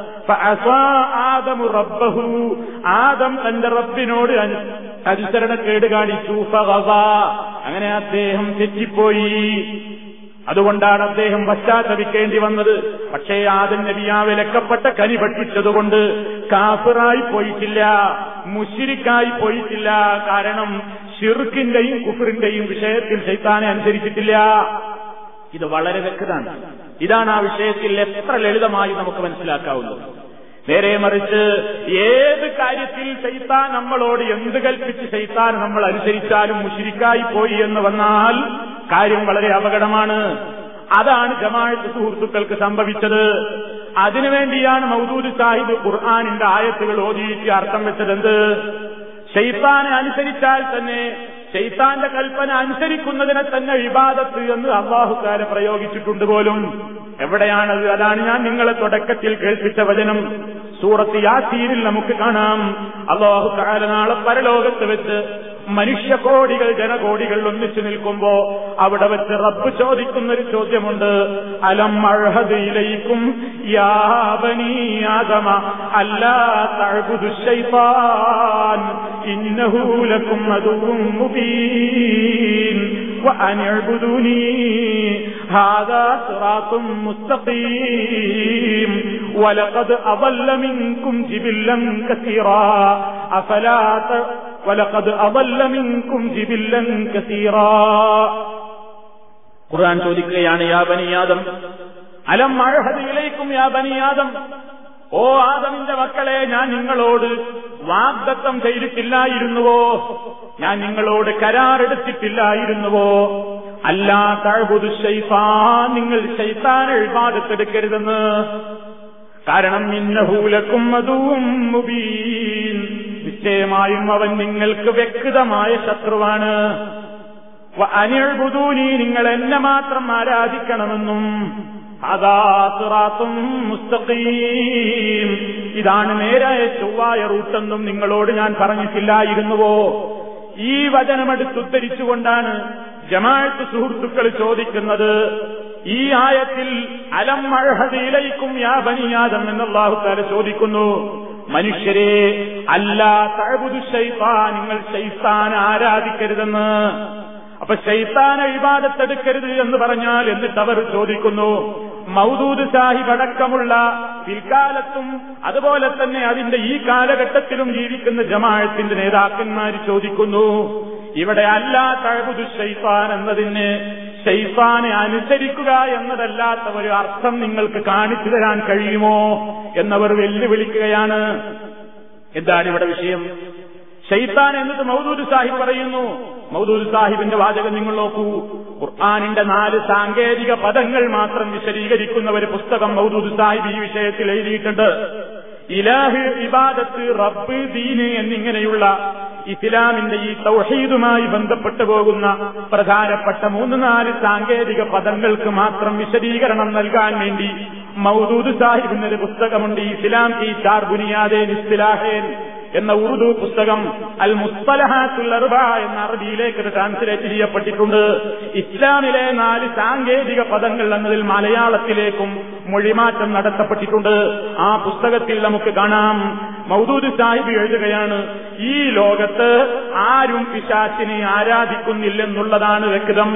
ആദമു റബ്ബഹു, ആദം തന്റെ റബ്ബിനോട് അനുസരണക്കേട് കാണിച്ചു. അങ്ങനെ അദ്ദേഹം തെറ്റിപ്പോയി. അതുകൊണ്ടാണ് അദ്ദേഹം പശ്ചാത്തപിക്കേണ്ടി വന്നത്. പക്ഷേ ആദം നബിയാ വിലക്കപ്പെട്ട കനി ഭക്ഷിച്ചതുകൊണ്ട് കാഫിറായി പോയിട്ടില്ല, മുശ്രിക്കായി പോയിട്ടില്ല. കാരണം ശിർക്കിന്റെയും കുഫറിന്റെയും വിഷയത്തിൽ ശൈത്താനെ അനുസരിച്ചിട്ടില്ല. ഇത് വളരെ വ്യക്തമാണ്. ഇതാണ് ആ വിഷയത്തിൽ എത്ര ലളിതമായി നമുക്ക് മനസ്സിലാക്കാവുന്നത്. നേരെ മറിച്ച് ഏത് കാര്യത്തിൽ ശൈത്താൻ നമ്മളോട് എന്ത് കൽപ്പിച്ച് ശൈത്താൻ നമ്മൾ അനുസരിച്ചാലും മുശ്രിക്കായി പോയി എന്ന് വന്നാൽ കാര്യം വളരെ അപകടമാണ്. അതാണ് ജമാഅത്ത് സുഹൃത്തുക്കൾക്ക് സംഭവിച്ചത്. അതിനുവേണ്ടിയാണ് മൗദൂദ് സാഹിബ് ഖുർആനിന്റെ ആയത്തുകൾ ഓതിയിട്ട് അർത്ഥം വെച്ചതെന്ത്? ശൈത്താനെ അനുസരിച്ചാൽ തന്നെ ശൈത്താന്റെ കൽപ്പന അനുസരിക്കുന്നതിനെ തന്നെ ഇബാദത്ത് എന്ന് അല്ലാഹു തആല പ്രയോഗിച്ചിട്ടുണ്ട് പോലും. എവിടെയാണത്? അതാണ് ഞാൻ നിങ്ങളെ തുടക്കത്തിൽ കേൾപ്പിച്ച വചനം. സൂറത്ത് യാസീനിൽ നമുക്ക് കാണാം. അല്ലാഹു തആല നാളെ പരലോകത്ത് വെച്ച് മനുഷ്യകോടികൾ ജനകോടികൾ ഒന്നിച്ചു നിൽക്കുമ്പോ അവിടെ വെച്ച് റബ്ബ് ചോദിക്കുന്നൊരു ചോദ്യമുണ്ട്. അലം അർഹദ് ഇലൈക്കും യാ ബനീ ആദമ അല്ലാ തഅബുദു ശൈത്താൻ ഇന്നഹു ലക്കും അദുവ്വുൻ മുബീൻ വഅൻ അഅ്ബുദൂനി ഹാദാ സിറാത്തും മുസ്തഖീം വലഖദ് അദല്ല മിൻകും ജിബില്ലൻ കസീറാ അഫലാ വലഖദ് അദല്ല മിൻകും ജിബില്ലൻ കസീറാ. ഖുർആൻ ചോദിക്കുകയാണ്, യാ ബനി ആദം അലം അഅ്ഹദ് ഇലൈക്കും യാ ബനി ആദം, ഓ ആദമിന്റെ മക്കളെ, ഞാൻ നിങ്ങളോട് വാഗ്ദത്തം ചെയ്തിട്ടില്ലായിരുന്നുവോ? ഞാൻ നിങ്ങളോട് കരാറെടുത്തിട്ടില്ലായിരുന്നുവോ? അല്ലാ തഅബുദു ശൈത്താൻ, നിങ്ങൾ ശൈത്താനെ ഇബാദത്തെടുക്കരുതെന്ന്. കാരണം ഇന്നഹു ലക്കും അദുവ്വുൻ മുബീൻ, നിശ്ചയമായും അവൻ നിങ്ങൾക്ക് വ്യക്തമായ ശത്രുവാണ്. വഅൻ അഅ്ബുദൂനി, നിങ്ങൾ എന്നെ മാത്രം ആരാധിക്കണമെന്നും. ഹാദാ സിറാത്തും മുസ്തഖീം, ഇതാണ് നേരായ ചൊവ്വായ റൂട്ടെന്നും നിങ്ങളോട് ഞാൻ പറഞ്ഞിട്ടില്ലായിരുന്നുവോ? ഈ വചനമെടുത്തുദ്ധരിച്ചുകൊണ്ടാണ് ജമാഅത്ത് സുഹൃത്തുക്കൾ ചോദിക്കുന്നത്, ഈ ആയത്തിൽ അലം അഅ്ഹദ് ഇലൈക്കും യാ ബനി ആദം എന്ന് അല്ലാഹു തആല ചോദിക്കുന്നു, മനുഷ്യരെ അല്ലാ തഅബുദു ശൈത്താൻ, നിങ്ങൾ ശൈത്താനെ ആരാധിക്കരുതെന്ന്. അപ്പൊ ശൈത്താനെ ഇബാദത്തെടുക്കരുത് എന്ന് പറഞ്ഞാൽ എന്നിട്ട് അവർ ചോദിക്കുന്നു, മൗദൂദ് സാഹിബ് അടക്കമുള്ള പിൽക്കാലത്തും അതുപോലെ തന്നെ അതിന്റെ ഈ കാലഘട്ടത്തിലും ജീവിക്കുന്ന ജമാഅത്തിന്റെ നേതാക്കന്മാർ ചോദിക്കുന്നു, ഇവിടെ അല്ലാ തഅബുദു ശൈത്താൻ എന്നതിന് ശൈത്താനെ അനുസരിക്കുക എന്നതല്ലാത്ത ഒരു അർത്ഥം നിങ്ങൾക്ക് കാണിച്ചു തരാൻ കഴിയുമോ എന്നവർ വെല്ലുവിളിക്കുകയാണ്. എന്താണ് ഇവിടെ വിഷയം? ശൈത്താൻ എന്നത് മൗദൂദ് സാഹിബ് പറയുന്നു. മൗദൂദ് സാഹിബിന്റെ വാചകം നിങ്ങൾ നോക്കൂ. ഖുർആനിന്റെ 4 സാങ്കേതിക പദങ്ങൾ മാത്രം വിശദീകരിക്കുന്ന ഒരു പുസ്തകം മൗദൂദ് സാഹിബ് ഈ വിഷയത്തിൽ എഴുതിയിട്ടുണ്ട്. ഇലാഹ്, ഇബാദത്ത്, റബ്ബ്, ദീന് എന്നിങ്ങനെയുള്ള ഇസ്ലാമിന്റെ ഈ തൗഹീദുമായി ബന്ധപ്പെട്ടു പോകുന്ന പ്രധാനപ്പെട്ട 3-4 സാങ്കേതിക പദങ്ങൾക്ക് മാത്രം വിശദീകരണം നൽകാൻ വേണ്ടി മൗദൂദ് സാഹിബിന്റെ പുസ്തകമുണ്ട്. ഇസ്ലാം ഈ 4 ബുനിയാദേൻ ഇസ്തിലാഹേൻ എന്ന ഉറുദു പുസ്തകം അൽ മുസ്തലഹാത്തുൽ അർബഅ എന്ന അറബിയിലേക്ക് ട്രാൻസ്ലേറ്റ് ചെയ്യപ്പെട്ടിട്ടുണ്ട്. ഇസ്ലാമിലെ 4 സാങ്കേതിക പദങ്ങൾ എന്നതിൽ മലയാളത്തിലേക്കും മൊഴിമാറ്റം നടത്തപ്പെട്ടിട്ടുണ്ട്. ആ പുസ്തകത്തിൽ നമുക്ക് കാണാം, മൗദൂദ് സാഹിബ് എഴുതുകയാണ്, ഈ ലോകത്ത് ആരും പിശാചിനെ ആരാധിക്കുന്നില്ലെന്നുള്ളതാണ് വ്യക്തം.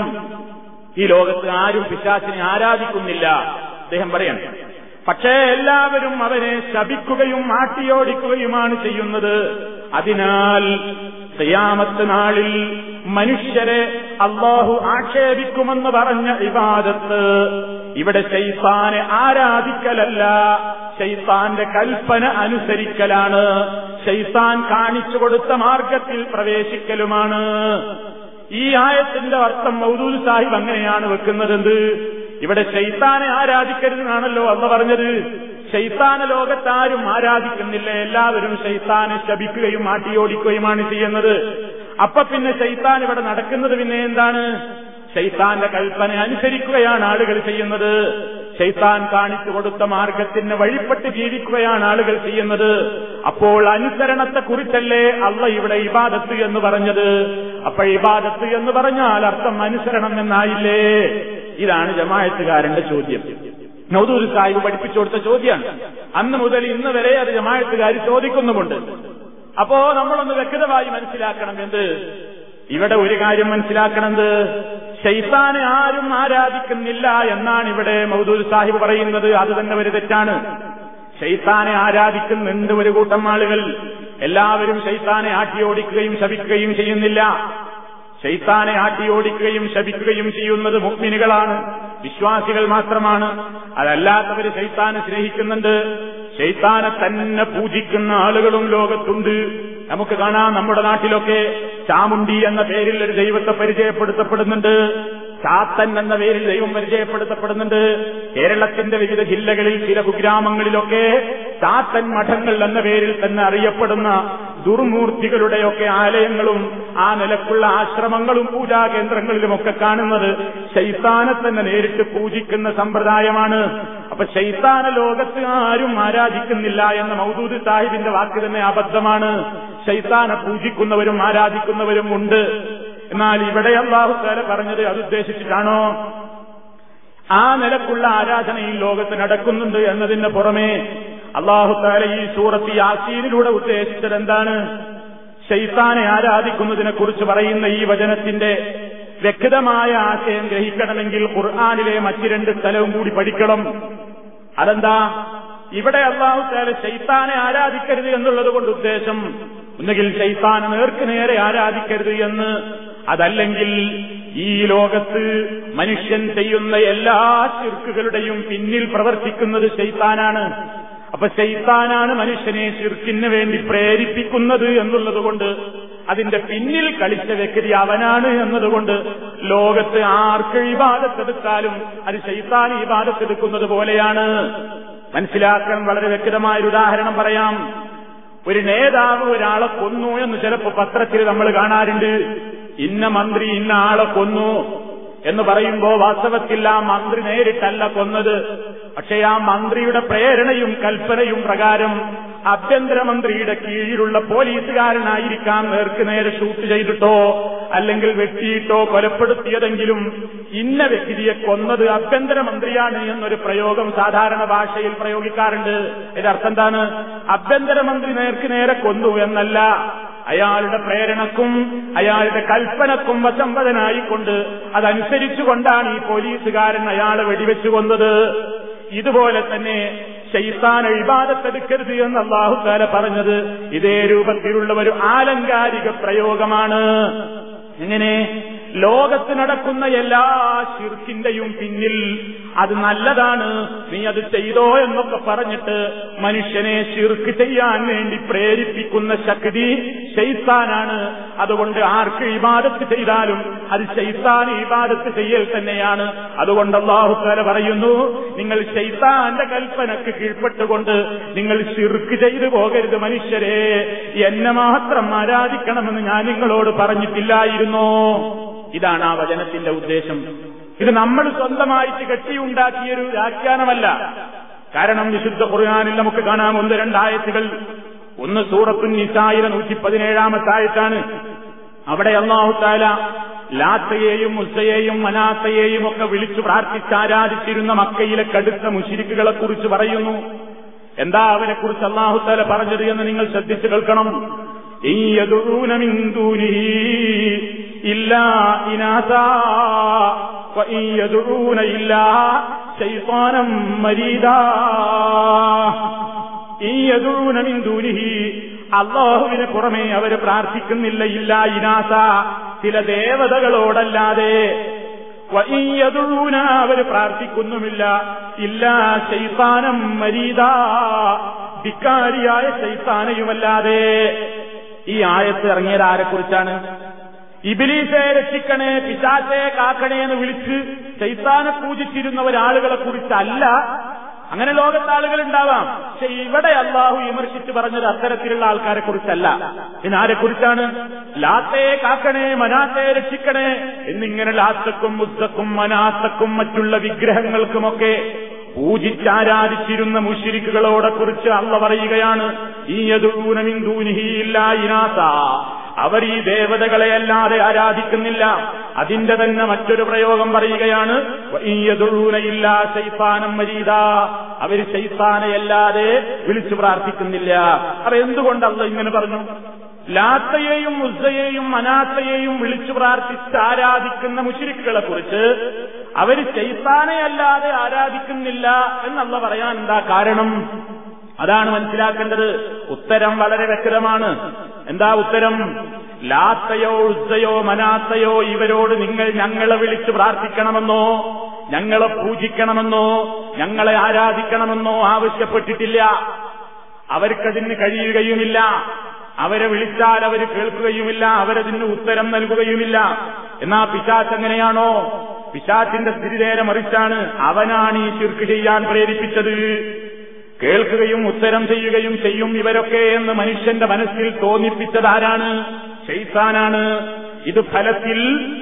ഈ ലോകത്ത് ആരും പിശാചിനെ ആരാധിക്കുന്നില്ല അദ്ദേഹം പറയണം. പക്ഷേ എല്ലാവരും അവനെ ശപിക്കുകയും ആട്ടിയോടിക്കുകയുമാണ് ചെയ്യുന്നത്. അതിനാൽ ഖിയാമത്ത് നാളിൽ മനുഷ്യരെ അല്ലാഹു ആക്ഷേപിക്കുമെന്ന് പറഞ്ഞ ഇബാദത്ത് ഇവിടെ ശൈത്താനെ ആരാധിക്കലല്ല, ശൈത്താന്റെ കൽപ്പന അനുസരിക്കലാണ്, ശൈത്താൻ കാണിച്ചു കൊടുത്ത മാർഗത്തിൽ പ്രവേശിക്കലുമാണ്. ഈ ആയത്തിന്റെ അർത്ഥം മൗദൂദ് സാഹിബ് അങ്ങനെയാണ് വെക്കുന്നത്. ഇവിടെ ശൈത്താനെ ആരാധിക്കരുതെന്നാണല്ലോ അല്ലാഹു പറഞ്ഞത്. ശൈത്താനെ ലോകത്താരും ആരാധിക്കുന്നില്ല, എല്ലാവരും ശൈത്താനെ ശപിക്കുകയും ആട്ടിയോടിക്കുകയുമാണ് ചെയ്യുന്നത്. അപ്പൊ പിന്നെ ശൈത്താൻ ഇവിടെ നടക്കുന്നത് പിന്നെ എന്താണ്? ശൈത്താന്റെ കൽപ്പന അനുസരിക്കുകയാണ് ആളുകൾ ചെയ്യുന്നത്. ശൈത്താൻ കാണിച്ചു കൊടുത്ത മാർഗത്തിന് വഴിപ്പെട്ട് ജീവിക്കുകയാണ് ആളുകൾ ചെയ്യുന്നത്. അപ്പോൾ അനുസരണത്തെക്കുറിച്ചല്ലേ അല്ലാഹു ഇവിടെ ഇബാദത്ത് എന്ന് പറഞ്ഞത്? അപ്പോൾ ഇബാദത്ത് എന്ന് പറഞ്ഞാൽ അർത്ഥം അനുസരണം എന്നായില്ലേ? ഇതാണ് ജമാഅത്തുകാരന്റെ ചോദ്യം. മൗദൂദ് സാഹിബ് പഠിപ്പിച്ചു കൊടുത്ത ചോദ്യമാണ്. അന്ന് മുതൽ ഇന്ന് വരെ അത് ജമാഅത്തുകാർ ചോദിക്കുന്നുമുണ്ട്. അപ്പോ നമ്മളൊന്ന് വ്യക്തമായി മനസ്സിലാക്കണം. എന്ത്? ഇവിടെ ഒരു കാര്യം മനസ്സിലാക്കണത്, ശൈത്താനെ ആരും ആരാധിക്കുന്നില്ല എന്നാണ് ഇവിടെ മൗദൂദ് സാഹിബ് പറയുന്നത്. അത് തന്നെ ഒരു തെറ്റാണ്. ശൈത്താനെ ആരാധിക്കുന്നുണ്ട് ഒരു കൂട്ടം ആളുകൾ. എല്ലാവരും ശൈത്താനെ ആട്ടിയോടിക്കുകയും ശപിക്കുകയും ചെയ്യുന്നില്ല. ശൈത്താനെ ആട്ടിയോടിക്കുകയും ശപിക്കുകയും ചെയ്യുന്നത് മുഅ്മിനുകളാണ്, വിശ്വാസികൾ മാത്രമാണ്. അതല്ലാത്തവര് ശൈത്താനെ സ്നേഹിക്കുന്നുണ്ട്. ശൈത്താനെ തന്നെ പൂജിക്കുന്ന ആളുകളും ലോകത്തുണ്ട്. നമുക്ക് കാണാം, നമ്മുടെ നാട്ടിലൊക്കെ ചാമുണ്ടി എന്ന പേരിൽ ഒരു ദൈവത്തെ പരിചയപ്പെടുത്തപ്പെടുന്നുണ്ട്. ചാത്തൻ എന്ന പേരിൽ ദൈവം പരിചയപ്പെടുത്തപ്പെടുന്നുണ്ട്. കേരളത്തിന്റെ വിവിധ ജില്ലകളിൽ ചില കുഗ്രാമങ്ങളിലൊക്കെ ചാത്തൻ മഠങ്ങൾ എന്ന പേരിൽ തന്നെ അറിയപ്പെടുന്ന ദുർമൂർത്തികളുടെയൊക്കെ ആലയങ്ങളും ആ നിലക്കുള്ള ആശ്രമങ്ങളും പൂജാകേന്ദ്രങ്ങളിലുമൊക്കെ കാണുന്നത് ശൈത്താനെ തന്നെ നേരിട്ട് പൂജിക്കുന്ന സമ്പ്രദായമാണ്. അപ്പൊ ശൈത്താന ലോകത്ത് ആരും ആരാധിക്കുന്നില്ല എന്ന മൗദൂദ് സാഹിബിന്റെ വാക്ക് തന്നെ അബദ്ധമാണ്. ശൈത്താനെ പൂജിക്കുന്നവരും ആരാധിക്കുന്നവരും ഉണ്ട്. എന്നാൽ ഇവിടെ അല്ലാഹു തആല പറഞ്ഞത് അതുദ്ദേശിച്ചിട്ടാണോ? ആ നിലക്കുള്ള ആരാധന ഈ ലോകത്ത് നടക്കുന്നുണ്ട് എന്നതിന് പുറമെ അല്ലാഹു തആല ഈ സൂറത്ത് യാസീനിലൂടെ ഉദ്ദേശിച്ചത് എന്താണ്? ശൈത്താനെ ആരാധിക്കുന്നതിനെ കുറിച്ച് പറയുന്ന ഈ വചനത്തിന്റെ വ്യക്തമായ ആശയം ഗ്രഹിക്കണമെങ്കിൽ ഖുർആനിലെ മറ്റ് 2 സ്ഥലവും കൂടി പഠിക്കണം. അതെന്താ? ഇവിടെ അല്ലാഹു തആല ശൈത്താനെ ആരാധിക്കരുത് എന്നുള്ളത് കൊണ്ട് ഉദ്ദേശം ഒന്നുകിൽ ശൈത്താനെ നേർക്ക് നേരെ ആരാധിക്കരുത് എന്ന്, അതല്ലെങ്കിൽ ഈ ലോകത്ത് മനുഷ്യൻ ചെയ്യുന്ന എല്ലാ ശിർക്കുകളുടെയും പിന്നിൽ പ്രവർത്തിക്കുന്നത് ശൈത്താനാണ്. അപ്പൊ ശൈത്താനാണ് മനുഷ്യനെ ശിർക്കിന് വേണ്ടി പ്രേരിപ്പിക്കുന്നത് എന്നുള്ളതുകൊണ്ട്, അതിന്റെ പിന്നിൽ കളിച്ച വ്യക്തി അവനാണ് എന്നതുകൊണ്ട് ലോകത്ത് ആർക്ക് ഇബാദത്തെടുത്താലും അത് ശൈത്താൻ ഇബാദത്തെടുക്കുന്നത് പോലെയാണ്. മനസ്സിലാക്കാൻ വളരെ വ്യക്തമായൊരു ഉദാഹരണം പറയാം. ഒരു നേതാവ് ഒരാളെ കൊന്നു എന്ന് ചിലപ്പോ പത്രത്തിൽ നമ്മൾ കാണാറുണ്ട്. ഇന്ന മന്ത്രി ഇന്ന ആളെ കൊന്നു എന്ന് പറയുമ്പോ വാസ്തവത്തിൽ ആ മന്ത്രി നേരിട്ടല്ല കൊന്നത്. പക്ഷേ ആ മന്ത്രിയുടെ പ്രേരണയും കൽപ്പനയും പ്രകാരം ആഭ്യന്തരമന്ത്രിയുടെ കീഴിലുള്ള പോലീസുകാരനായിരിക്കാം നേർക്ക് നേരെ ഷൂട്ട് ചെയ്തിട്ടോ അല്ലെങ്കിൽ വെട്ടിയിട്ടോ കൊലപ്പെടുത്തിയതെങ്കിലും ഇന്ന വ്യക്തിയെ കൊന്നത് ആഭ്യന്തരമന്ത്രിയാണ് എന്നൊരു പ്രയോഗം സാധാരണ ഭാഷയിൽ പ്രയോഗിക്കാറുണ്ട്. ഇതിനർത്ഥം എന്താണ്? ആഭ്യന്തരമന്ത്രി നേർക്ക് നേരെ കൊന്നു എന്നല്ല, അയാളുടെ പ്രേരണക്കും അയാളുടെ കൽപ്പനക്കും വശംവദനായിക്കൊണ്ട് അതനുസരിച്ചുകൊണ്ടാണ് ഈ പോലീസുകാരൻ അയാളെ വെടിവെച്ചു കൊന്നത്. ഇതുപോലെ തന്നെ ശൈത്താൻ ഇബാദത്തെടുക്കരുത് എന്ന് അല്ലാഹു തആല പറഞ്ഞത് ഇതേ രൂപത്തിലുള്ള ഒരു ആലങ്കാരിക പ്രയോഗമാണ്. എങ്ങനെ? ലോകത്ത് നടക്കുന്ന എല്ലാ ശിർക്കിന്റെയും പിന്നിൽ അത് നല്ലതാണ്, നീ അത് ചെയ്തോ എന്നൊക്കെ പറഞ്ഞിട്ട് മനുഷ്യനെ ശിർക്ക് ചെയ്യാൻ വേണ്ടി പ്രേരിപ്പിക്കുന്ന ശക്തി ശൈത്താനാണ്. അതുകൊണ്ട് ആർക്ക് ഇബാദത്ത് ചെയ്താലും അത് ശൈത്താൻ ഇബാദത്ത് ചെയ്യൽ തന്നെയാണ്. അതുകൊണ്ട് അല്ലാഹു തആല പറയുന്നു, നിങ്ങൾ ശൈത്താന്റെ കൽപ്പനക്ക് കീഴ്പ്പെട്ടുകൊണ്ട് നിങ്ങൾ ശിർക്ക് ചെയ്തു പോകരുത് മനുഷ്യരെ, എന്നെ മാത്രം ആരാധിക്കണമെന്ന് ഞാൻ നിങ്ങളോട് പറഞ്ഞിട്ടില്ലായിരുന്നോ? ഇതാണ് ആ വചനത്തിന്റെ ഉദ്ദേശം. ഇത് നമ്മൾ സ്വന്തമായിട്ട് കെട്ടിയുണ്ടാക്കിയൊരു വ്യാഖ്യാനമല്ല. കാരണം വിശുദ്ധ ഖുർആനിൽ നമുക്ക് കാണാം 1-2 ആയത്തുകൾ. ഒന്ന് സൂറത്തുൻ നിസായിലെ 117-ാമത്തെ ആയത്താണ്. അവിടെ അല്ലാഹു തആല ലാത്തയെയും ഉസ്സയെയും മനാത്തയെയും ഒക്കെ വിളിച്ചു പ്രാർത്ഥിച്ച് ആരാധിച്ചിരുന്ന മക്കയിലെ കടുത്ത മുശ്രിക്കുകളെ കുറിച്ച് പറയുന്നു. എന്താ അവരെ കുറിച്ച് അല്ലാഹു തആല പറഞ്ഞത് എന്ന് നിങ്ങൾ ശ്രദ്ധിച്ചു കേൾക്കണം. യദഊന മിൻ ദൂനിഹി ഇല്ലാ ഇനാസാ വഇൻ യദഊന ഇല്ലാ ശൈത്താനം മരീദാ. യദഊന മിൻ ദൂനിഹി, അല്ലാഹുവിന് പുറമെ അവർ പ്രാർത്ഥിക്കുന്നില്ല. ഇല്ലാ ഇനാസ, ചില ദേവതകളോടല്ലാതെ. വഇൻ യദഊന, അവർ പ്രാർത്ഥിക്കുന്നുമില്ല. ഇല്ലാ ശൈത്താനം മരീദാ, ധിക്കാരിയായ ശൈത്താനെയുമല്ലാതെ. ഈ ആയത്ത് ഇറങ്ങിയത് ആരെക്കുറിച്ചാണ്? ഇബ്ലീസെ രക്ഷിക്കണേ, പിശാചെ കാക്കണേ എന്ന് വിളിച്ച് ശൈത്താനെ പൂജിച്ചിരുന്ന ഒരാളുകളെ കുറിച്ചല്ല. അങ്ങനെ ലോകത്ത് ആളുകൾ ഉണ്ടാവാം, പക്ഷെ ഇവിടെ അല്ലാഹു വിമർശിച്ച് പറഞ്ഞത് അത്തരത്തിലുള്ള ആൾക്കാരെ കുറിച്ചല്ല. പിന്നെ ആരെക്കുറിച്ചാണ്? ലാത്തയെ കാക്കണേ, മനാത്തെ രക്ഷിക്കണേ എന്നിങ്ങനെ ലാത്തക്കും ഉസ്സക്കും മനാത്തക്കും മറ്റുള്ള വിഗ്രഹങ്ങൾക്കുമൊക്കെ പൂജിച്ചാരാധിച്ചിരുന്ന മുശ്രിക്കുകളോടെ കുറിച്ച് അല്ലാഹു പറയുകയാണ്, യദഊന മിൻ ദൂനിഹി ഇല്ലാ ഇനാസ, അവർ ഈ ദേവതകളെ അല്ലാതെ ആരാധിക്കുന്നില്ല. അതിന്റെ തന്നെ മറ്റൊരു പ്രയോഗം പറയുകയാണ്, യദഊന ഇല്ലാ ശൈത്താനം മരീദാ, അവർ ശൈത്താനെയല്ലാതെ വിളിച്ചു പ്രാർത്ഥിക്കുന്നില്ല. അപ്പൊ എന്തുകൊണ്ട് അല്ലാഹു ഇങ്ങനെ പറഞ്ഞു? ലാത്തയെയും ഉസ്സയെയും മനാത്തയെയും വിളിച്ചു പ്രാർത്ഥിച്ച് ആരാധിക്കുന്ന മുശ്രിക്കുകളെ കുറിച്ച് അവർ ശൈത്താനെയല്ലാതെ ആരാധിക്കുന്നില്ല എന്നല്ല പറയാൻ എന്താ കാരണം? അതാണ് മനസ്സിലാക്കേണ്ടത്. ഉത്തരം വളരെ വ്യക്തമാണ്. എന്താ ഉത്തരം? ലാത്തയോ ഉസ്സയോ മനാത്തയോ ഇവരോട് നിങ്ങൾ ഞങ്ങളെ വിളിച്ച് പ്രാർത്ഥിക്കണമെന്നോ ഞങ്ങളെ പൂജിക്കണമെന്നോ ഞങ്ങളെ ആരാധിക്കണമെന്നോ ആവശ്യപ്പെട്ടിട്ടില്ല. അവർക്കതിന് കഴിയുകയുമില്ല. അവരെ വിളിച്ചാൽ അവർ കേൾക്കുകയുമില്ല, അവരതിന് ഉത്തരം നൽകുകയുമില്ല. എന്നാ പിശാച് എങ്ങനെയാണോ പിശാചിന്റെ സ്ഥിതി നേരെ മറിച്ചാണ്. അവനാണ് ഈ ശിർക്ക് ചെയ്യാൻ പ്രേരിപ്പിച്ചത്. കേൾക്കുകയും ഉത്തരം ചെയ്യുകയും ചെയ്യും ഇവരൊക്കെ എന്ന് മനുഷ്യന്റെ മനസ്സിൽ തോന്നിപ്പിച്ചത് ആരാണ്? ശൈത്താനാണ്. ഇത് ഫലത്തിൽ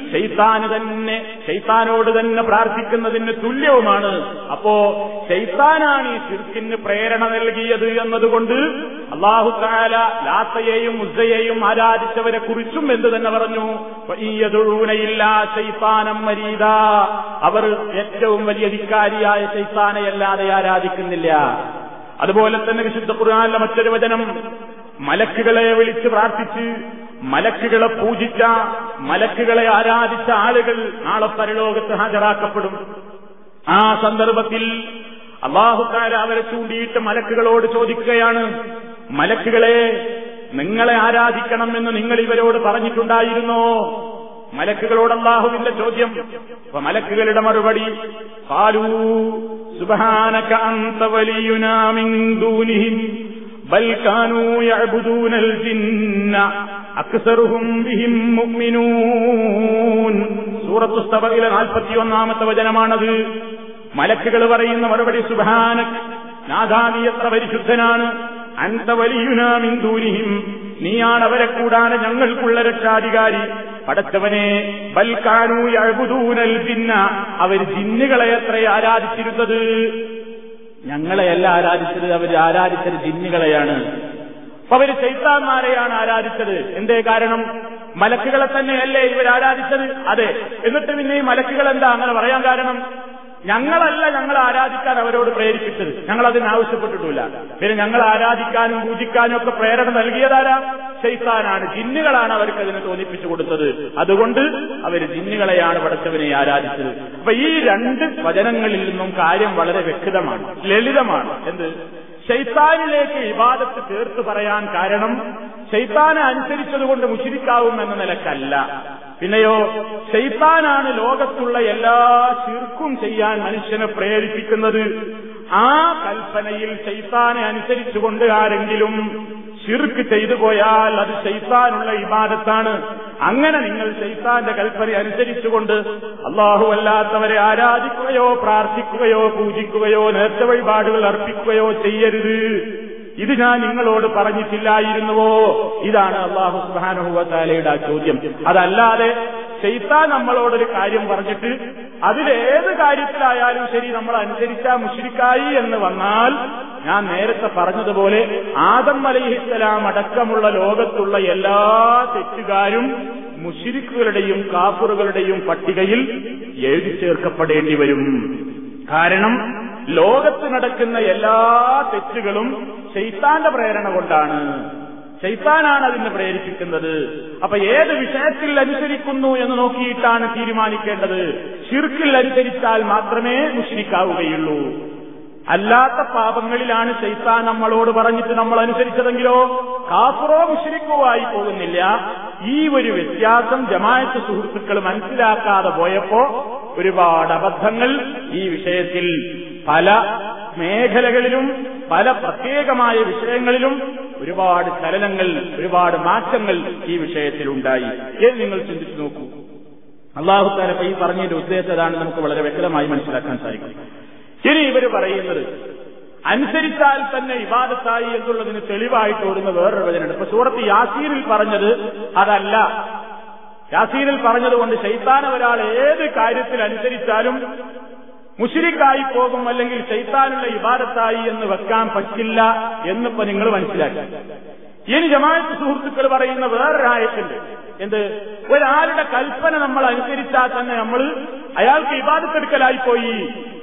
ശൈത്താനോട് തന്നെ പ്രാർത്ഥിക്കുന്നതിന് തുല്യവുമാണ്. അപ്പോ ശൈത്താനാണ് ഈ ശിർക്കിന് പ്രേരണ നൽകിയത് എന്നതുകൊണ്ട് അല്ലാഹു തആല ലാത്തയെയും ഉസ്സയെയും ആരാധിച്ചവരെ കുറിച്ചും എന്ത് തന്നെ പറഞ്ഞു? ഫഇയദുഊനയില്ലാ ശൈത്താനം മരീദാ, അവർ ഏറ്റവും വലിയ ധിക്കാരിയായ ശൈത്താനെയല്ലാതെ ആരാധിക്കുന്നില്ല. അതുപോലെ തന്നെ വിശുദ്ധ ഖുർആനിലെ മറ്റൊരു വചനം, മലക്കുകളെ വിളിച്ച് പ്രാർത്ഥിച്ച് മലക്കുകളെ പൂജിച്ച മലക്കുകളെ ആരാധിച്ച ആളുകൾ നാളെ പരലോകത്ത് ഹാജരാക്കപ്പെടും. ആ സന്ദർഭത്തിൽ അല്ലാഹു തആല അവരെ ചൂണ്ടിയിട്ട് മലക്കുകളോട് ചോദിക്കുകയാണ്, മലക്കുകളെ, നിങ്ങളെ ആരാധിക്കണം എന്ന് നിങ്ങൾ ഇവരോട് പറഞ്ഞിട്ടുണ്ടായിരുന്നോ? മലക്കുകളോട് അല്ലാഹുവിന്റെ ചോദ്യം. അപ്പൊ മലക്കുകളുടെ മറുപടി, ഖാലൂ സുബ്ഹാനക അൻത വലിയുനാ മിൻ ദൂനിഹിം ബൽ കാനൂ യഅ്ബുദൂനൽ ജിന്ന അക്സറുഹും ബിഹിം മുഅ്മിനൂൻ. സൂറത്തു സബയിലെ 41-ാമത്തെ വചനമാണത്. മലക്കുകൾ പറയുന്ന മറുപടി, സുബ്ഹാനക, നാഥാ നീ എത്ര പരിശുദ്ധനാണ്, അൻത വലിയുനാ മിൻ ദൂനിഹിം, നീയാണ് അവരെ കൂടാതെ ഞങ്ങൾക്കുള്ള രക്ഷാധികാരി. പടച്ചവനെ, ബൽ കാനൂ യഅ്ബുദൂനൽ ജിന്ന, അവർ ജിന്നുകളെ എത്ര ആരാധിച്ചിരുന്നത്? ഞങ്ങളെയല്ല ആരാധിച്ചത്, അവർ ആരാധിച്ചത് ജിന്നുകളെയാണ്. അപ്പൊ അവര് ശൈത്താന്മാരെയാണ് ആരാധിച്ചത്. എന്തേ കാരണം? മലക്കുകളെ തന്നെയല്ലേ ഇവർ ആരാധിച്ചത്? അതെ. എന്നിട്ട് പിന്നെ ഈ മലക്കുകൾ എന്താ അങ്ങനെ പറയാൻ കാരണം? ഞങ്ങളല്ല ഞങ്ങളെ ആരാധിക്കാൻ അവരോട് പ്രേരിപ്പിച്ചത്, ഞങ്ങളതിന് ആവശ്യപ്പെട്ടിട്ടില്ല. പിന്നെ ഞങ്ങൾ ആരാധിക്കാനും പൂജിക്കാനും ഒക്കെ പ്രേരണ നൽകിയതാരാ? ശൈത്താനാണ്. ജിന്നുകളാണ് അവർക്ക് അതിനെ തോന്നിപ്പിച്ചു കൊടുത്തത്. അതുകൊണ്ട് അവർ ജിന്നുകളെയാണ് പടച്ചവനെ ആരാധിച്ചത്. അപ്പൊ ഈ രണ്ട് വചനങ്ങളിൽ നിന്നും കാര്യം വളരെ വ്യക്തമാണ്, ലളിതമാണ്. എന്ത്? ശൈത്താനിലേക്ക് ഇബാദത്ത് ചേർത്ത് പറയാൻ കാരണം ശൈത്താനെ അനുസരിച്ചതുകൊണ്ട് മുശ്രിക്കാവും എന്ന നിലക്കല്ല. പിന്നെയോ, ശൈത്താനാണ് ലോകത്തുള്ള എല്ലാ ശിർക്കും ചെയ്യാൻ മനുഷ്യനെ പ്രേരിപ്പിക്കുന്നത്. ആ കൽപ്പനയിൽ ശൈത്താനെ അനുസരിച്ചുകൊണ്ട് ആരെങ്കിലും ശിർക്ക് ചെയ്തു പോയാൽ അത് ശൈത്താനുള്ള ഇബാദത്താണ്. അങ്ങനെ നിങ്ങൾ ശൈത്താന്റെ കൽപ്പന അനുസരിച്ചുകൊണ്ട് അല്ലാഹു അല്ലാത്തവരെ ആരാധിക്കുകയോ പ്രാർത്ഥിക്കുകയോ പൂജിക്കുകയോ നേർച്ച വഴിപാടുകൾ അർപ്പിക്കുകയോ ചെയ്യരുത്. ഇത് ഞാൻ നിങ്ങളോട് പറഞ്ഞിട്ടില്ലായിരുന്നുവോ? ഇതാണ് അല്ലാഹു സുബ്ഹാനഹു വ തആലയുടെ ചോദ്യം. അതല്ലാതെ ശൈത്താൻ നമ്മളോടൊരു കാര്യം പറഞ്ഞിട്ട് അതിലേത് കാര്യത്തിലായാലും ശരി നമ്മൾ അനുസരിച്ചാ മുശ്രിക്കായി എന്ന് വന്നാൽ, ഞാൻ നേരത്തെ പറഞ്ഞതുപോലെ ആദം അലൈഹിസ്സലാം അടക്കമുള്ള ലോകത്തുള്ള എല്ലാ തെറ്റുകാരും മുശ്രിക്കുകളുടെയും കാഫിറുകളുടെയും പട്ടികയിൽ എഴുതി ചേർക്കപ്പെടേണ്ടി വരും. കാരണം ലോകത്ത് നടക്കുന്ന എല്ലാ തെറ്റുകളും ശൈത്താന്റെ പ്രേരണ കൊണ്ടാണ്. ശൈത്താനാണ് അതിനെ പ്രേരിപ്പിക്കുന്നത്. അപ്പൊ ഏത് വിഷയത്തിൽ അനുസരിക്കുന്നു എന്ന് നോക്കിയിട്ടാണ് തീരുമാനിക്കേണ്ടത്. ശിർക്കിൽ അനുസരിച്ചാൽ മാത്രമേ മുശ്രിക്കാവുകയുള്ളൂ. അല്ലാത്ത പാപങ്ങളിലാണ് ശൈത്താൻ നമ്മളോട് പറഞ്ഞിട്ട് നമ്മൾ അനുസരിച്ചതെങ്കിലോ കാഫിറോ മുശ്രിക്കോ ആയി പോകുന്നില്ല. ഈ ഒരു വ്യത്യാസം ജമാഅത്ത് സുഹൃത്തുക്കൾ മനസ്സിലാക്കാതെ പോയപ്പോ ഒരുപാട് അബദ്ധങ്ങൾ ഈ വിഷയത്തിൽ പല മേഖലകളിലും പല പ്രത്യേകമായ വിഷയങ്ങളിലും ഒരുപാട് ചലനങ്ങൾ, ഒരുപാട് മാറ്റങ്ങൾ ഈ വിഷയത്തിലുണ്ടായി. ഇത് നിങ്ങൾ ചിന്തിച്ചു നോക്കൂ. അല്ലാഹു തആല ഈ പറഞ്ഞതിന്റെ ഉദ്ദേശം അതാണ് നമുക്ക് വളരെ വ്യക്തമായി മനസ്സിലാക്കാൻ സാധിക്കും. ഇനി ഇവർ പറയുന്നത് അനുസരിച്ചാൽ തന്നെ ഇബാദത്തായി എന്നുള്ളതിന് തെളിവായിട്ട് ഓടുന്ന വേറൊരു വചനമുണ്ട്. ഇപ്പൊ സൂറത്ത് യാസീനിൽ പറഞ്ഞത് അതല്ല. യാസീനിൽ പറഞ്ഞതുകൊണ്ട് ശൈത്താൻ ഒരാൾ ഏത് കാര്യത്തിൽ അനുസരിച്ചാലും മുശ്രിക്കായി പോകും, അല്ലെങ്കിൽ ശൈത്താനുള്ള ഇബാദത്തായി എന്ന് വെക്കാൻ പറ്റില്ല എന്നിപ്പോ നിങ്ങൾ മനസ്സിലാക്കി. ഇനി ജമാഅത്ത് സുഹൃത്തുക്കൾ പറയുന്ന വേറൊരായത്തുണ്ട്. എന്ത്? ഒരാളുടെ കൽപ്പന നമ്മൾ അനുസരിച്ചാൽ തന്നെ നമ്മൾ അയാൾക്ക് ഇബാദത്തെടുക്കലായിപ്പോയി.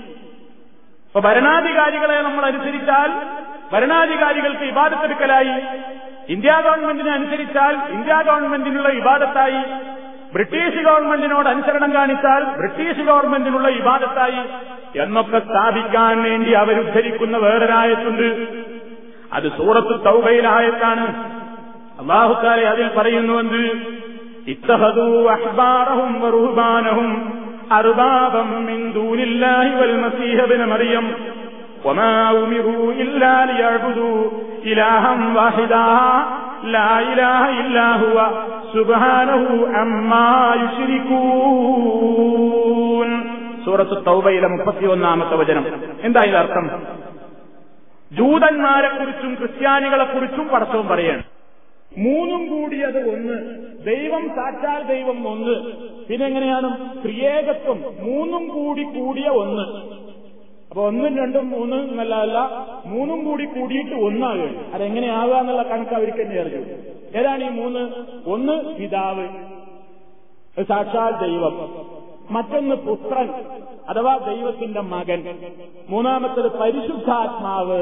ഇപ്പൊ ഭരണാധികാരികളെ നമ്മൾ അനുസരിച്ചാൽ ഭരണാധികാരികൾക്ക് ഇബാദത്തെടുക്കലായി. ഇന്ത്യ ഗവൺമെന്റിനെ അനുസരിച്ചാൽ ഇന്ത്യ ഗവൺമെന്റിനുള്ള ഇബാദത്തായി. ബ്രിട്ടീഷ് ഗവൺമെന്റിനോട് അനുസരണം കാണിച്ചാൽ ബ്രിട്ടീഷ് ഗവൺമെന്റിനുള്ള ഇബാദത്തായി എന്നൊക്കെ സ്ഥാപിക്കാൻ വേണ്ടി അവരുദ്ധരിക്കുന്ന വേറൊരായത്തുണ്ട്. അത് സൂറത്ത് തൗബയിലായത്താണ്. അല്ലാഹു തആല അതിൽ പറയുന്നുവെന്ന്, ഇത്തഖദൂ അഹ്ബാറഹും വറുഹ്ബാനഹും അർബാബൻ മിൻ ദൂനില്ലാഹി വൽ മസീഹ ഇബ്ന മറിയം വമാ ഉമിറൂ ഇല്ലാ ലിയഅ്ബുദൂ ഇലാഹൻ വാഹിദാ ലാ ഇലാഹ ഇല്ലാ ഹുവ സുബ്ഹാനഹു അമ്മാ യുശ്രികൂൻ. സൂറത്ത് തൗബയിലെ 31-ാമത്തെ വചനം. എന്താ ഇതിനർത്ഥം? ജൂതന്മാരെക്കുറിച്ചും ക്രിസ്ത്യാനികളെക്കുറിച്ചും പടച്ചവൻ പറയാണ്, മൂന്നും കൂടിയത് ഒന്ന്. ദൈവം, സാക്ഷാൽ ദൈവം ഒന്ന്. പിന്നെ എങ്ങനെയാണ് ത്രിയേകത്വം? മൂന്നും കൂടിയ ഒന്ന്. അപ്പൊ ഒന്നും രണ്ടും മൂന്നും എന്നല്ല, മൂന്നും കൂടിയിട്ട് ഒന്നാകുകയാണ്. അതെങ്ങനെയാവുക എന്നുള്ള കണക്ക് അവർക്ക് തന്നെ അറിഞ്ഞു. ഏതാണ് ഈ മൂന്ന്? ഒന്ന് പിതാവ്, സാക്ഷാൽ ദൈവം. മറ്റൊന്ന് പുത്രൻ അഥവാ ദൈവത്തിന്റെ മകൻ. മൂന്നാമത്തത് പരിശുദ്ധാത്മാവ്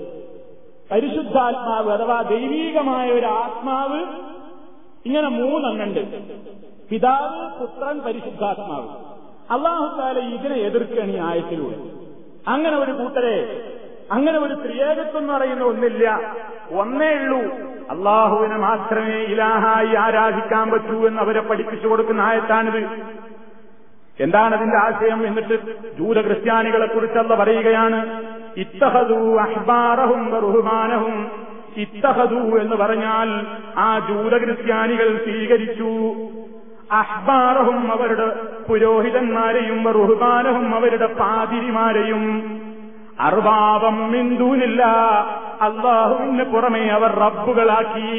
അഥവാ ദൈവീകമായ ഒരു ആത്മാവ്. ഇങ്ങനെ മൂന്നെണ്ണുണ്ട്: പിതാവ്, പുത്രൻ, പരിശുദ്ധാത്മാവ്. അല്ലാഹു തആല ഇതിനെ എതിർക്കുകയാണ് ഈ ആയത്തിലൂടെ. അങ്ങനെ ഒരു കൂട്ടരെ, അങ്ങനെ ഒരു ത്രിയേകത്വം എന്ന് പറയുന്ന ഒന്നില്ല, ഒന്നേ ഉള്ളൂ. അള്ളാഹുവിനെ മാത്രമേ ഇലാഹായി ആരാധിക്കാൻ പറ്റൂ എന്ന് അവരെ പഠിപ്പിച്ചു കൊടുക്കുന്ന ആയത്താണിത്. എന്താണ് അതിന്റെ ആശയം? എന്നിട്ട് ജൂത ക്രിസ്ത്യാനികളെ കുറിച്ചല്ല പറയുകയാണ്, ഇത്തഖദൂ അഹ്ബാറഹും വറുഹ്ബാനഹും. ഇത്തഖദൂ എന്ന് പറഞ്ഞാൽ ആ ജൂത ക്രിസ്ത്യാനികൾ സ്വീകരിച്ചു, അഹ്ബാറഹും അവരുടെ പുരോഹിതന്മാരെയും വറുഹ്ബാനഹും അവരുടെ പാതിരിമാരെയും, അർബാബം മിൻ ദൂനില്ലാഹ് അല്ലാഹുവിന് പുറമെ അവർ റബ്ബുകളാക്കി.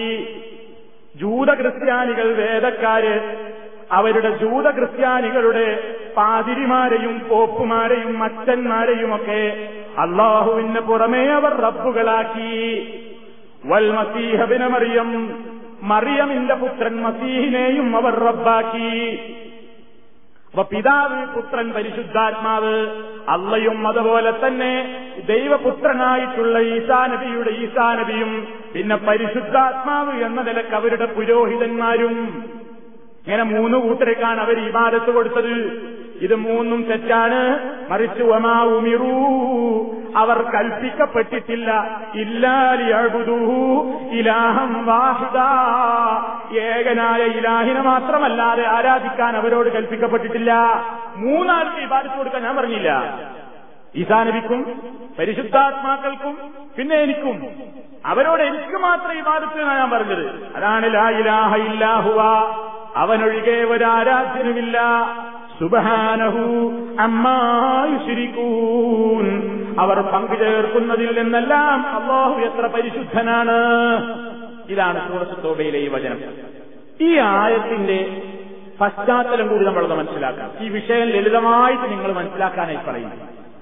ജൂത ക്രിസ്ത്യാനികൾ, വേദക്കാര് അവരുടെ ജൂത ക്രിസ്ത്യാനികളുടെ പാതിരിമാരെയും പോപ്പുമാരെയും അച്ഛന്മാരെയുമൊക്കെ അല്ലാഹുവിന് പുറമെ അവർ റബ്ബുകളാക്കി. വൽ മസീഹ ഇബ്ന മറിയം, മറിയമിന്റെ പുത്രൻ മസീഹിനെയും അവർ റബ്ബാക്കി. അപ്പൊ പിതാവ്, പുത്രൻ, പരിശുദ്ധാത്മാവ്, അള്ളയും അതുപോലെ തന്നെ ദൈവപുത്രനായിട്ടുള്ള ഈസാ നബിയും പിന്നെ പരിശുദ്ധാത്മാവ് എന്ന നിലക്ക് അവരുടെ പുരോഹിതന്മാരും. ഇങ്ങനെ മൂന്ന് കൂട്ടരേക്കാണ് അവർ ഇബാദത്ത് കൊടുത്തത്. ഇത് മൂന്നും തെറ്റാണ്. മറിച്ച് വമാ ഉമിറൂ, അവർ കൽപ്പിക്കപ്പെട്ടിട്ടില്ല, ഇല്ലാ ലിയഅ്ബുദൂഹു ഇലാഹൻ വാഹിദാ, ഏകനായ ഇലാഹിനെ മാത്രമല്ലാതെ ആരാധിക്കാൻ അവരോട് കൽപ്പിക്കപ്പെട്ടിട്ടില്ല. മൂന്നാൾക്ക് ഇബാദത്ത് കൊടുക്കാൻ ഞാൻ പറഞ്ഞില്ല. ഈസാ നബിക്കും പരിശുദ്ധാത്മാക്കൾക്കും പിന്നെ എനിക്കും. അവരോട് എനിക്ക് മാത്രം ഇബാദത്ത് ഞാൻ പറഞ്ഞത്. അതാണ് ലാ ഇലാഹ ഇല്ലാ ഹുവ, അവനൊഴികെ ഒരാരാധ്യനുമില്ല. സുബ്ഹാനഹു അമ്മാ യുശ്രികൂൻ, അവർ പങ്കുചേർക്കുന്നതിൽ നിന്നെല്ലാം അല്ലാഹു എത്ര പരിശുദ്ധനാണ്. ഇതാണ് സൂറത്ത് തൗബയിലെ ഈ വചനം. ഈ ആയത്തിന്റെ പശ്ചാത്തലം കൂടി നമ്മളത് മനസ്സിലാക്കാം. ഈ വിഷയം ലളിതമായിട്ട് നിങ്ങൾ മനസ്സിലാക്കാനായി പറയുന്നു.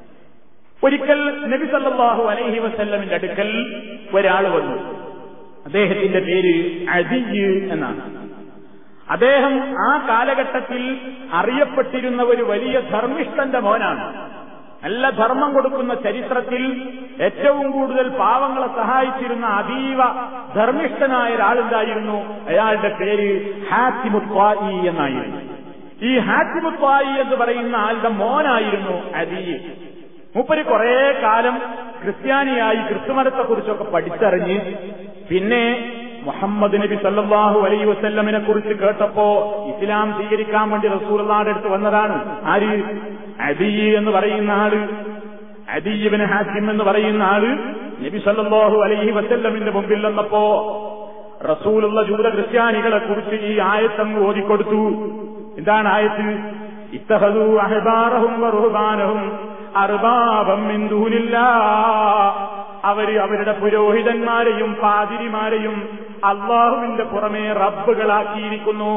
ഒരിക്കൽ നബി സല്ലല്ലാഹു അലൈഹി വസല്ലമിന്റെ അടുക്കൽ ഒരാൾ വന്നു. അദ്ദേഹത്തിന്റെ പേര് അദിയ് എന്നാണ്. അദ്ദേഹം ആ കാലഘട്ടത്തിൽ അറിയപ്പെട്ടിരുന്ന ഒരു വലിയ ധർമ്മിഷ്ഠന്റെ മോനാണ്. നല്ല ധർമ്മം കൊടുക്കുന്ന ചരിത്രത്തിൽ ഏറ്റവും കൂടുതൽ പാവങ്ങളെ സഹായിച്ചിരുന്ന അതീവ ധർമ്മിഷ്ഠനായ ഒരാളുണ്ടായിരുന്നു. അയാളുടെ പേര് ഹാത്തിമു ത്വാഇ എന്നായിരുന്നു. ഈ ഹാത്തിമു ത്വാഇ എന്ന് പറയുന്ന ആളുടെ മോനായിരുന്നു അദിയ്. മൂപ്പര് കുറെ കാലം ക്രിസ്ത്യാനിയായി ക്രിസ്തുമതത്തെക്കുറിച്ചൊക്കെ പഠിച്ചറിഞ്ഞ് പിന്നെ മുഹമ്മദ് നബി സല്ലല്ലാഹു അലൈഹി വസല്ലമിനെ കുറിച്ച് കേട്ടപ്പോ ഇസ്ലാം സ്വീകരിക്കാൻ വേണ്ടി റസൂലുള്ളാഹിയുടെ അടുത്ത് വന്നതാണ്. ആര്? അദിയ് എന്ന് പറയുന്ന ആള്, അദിയ് ഇബ്നു ഹാത്തിം എന്ന് പറയുന്ന ആള് നബി സല്ലല്ലാഹു അലൈഹി വസല്ലമിന്റെ മുമ്പിൽ വന്നപ്പോ റസൂലുള്ള ജൂത ക്രിസ്ത്യാനികളെ കുറിച്ച് ഈ ആയത്തങ്ങ് ഓതിക്കൊടുത്തു. എന്താണ് ആയത്ത്? ഇത്തഖദൂ അഹ്ബാറഹും വറുഹ്ബാനഹും അർബാബം മിൻ ദൂനില്ലാഹ്, അവരുടെ പുരോഹിതന്മാരെയും പാതിരിമാരെയും അള്ളാഹുവിന്റെ പുറമെ റബ്ബുകളാക്കിയിരിക്കുന്നു.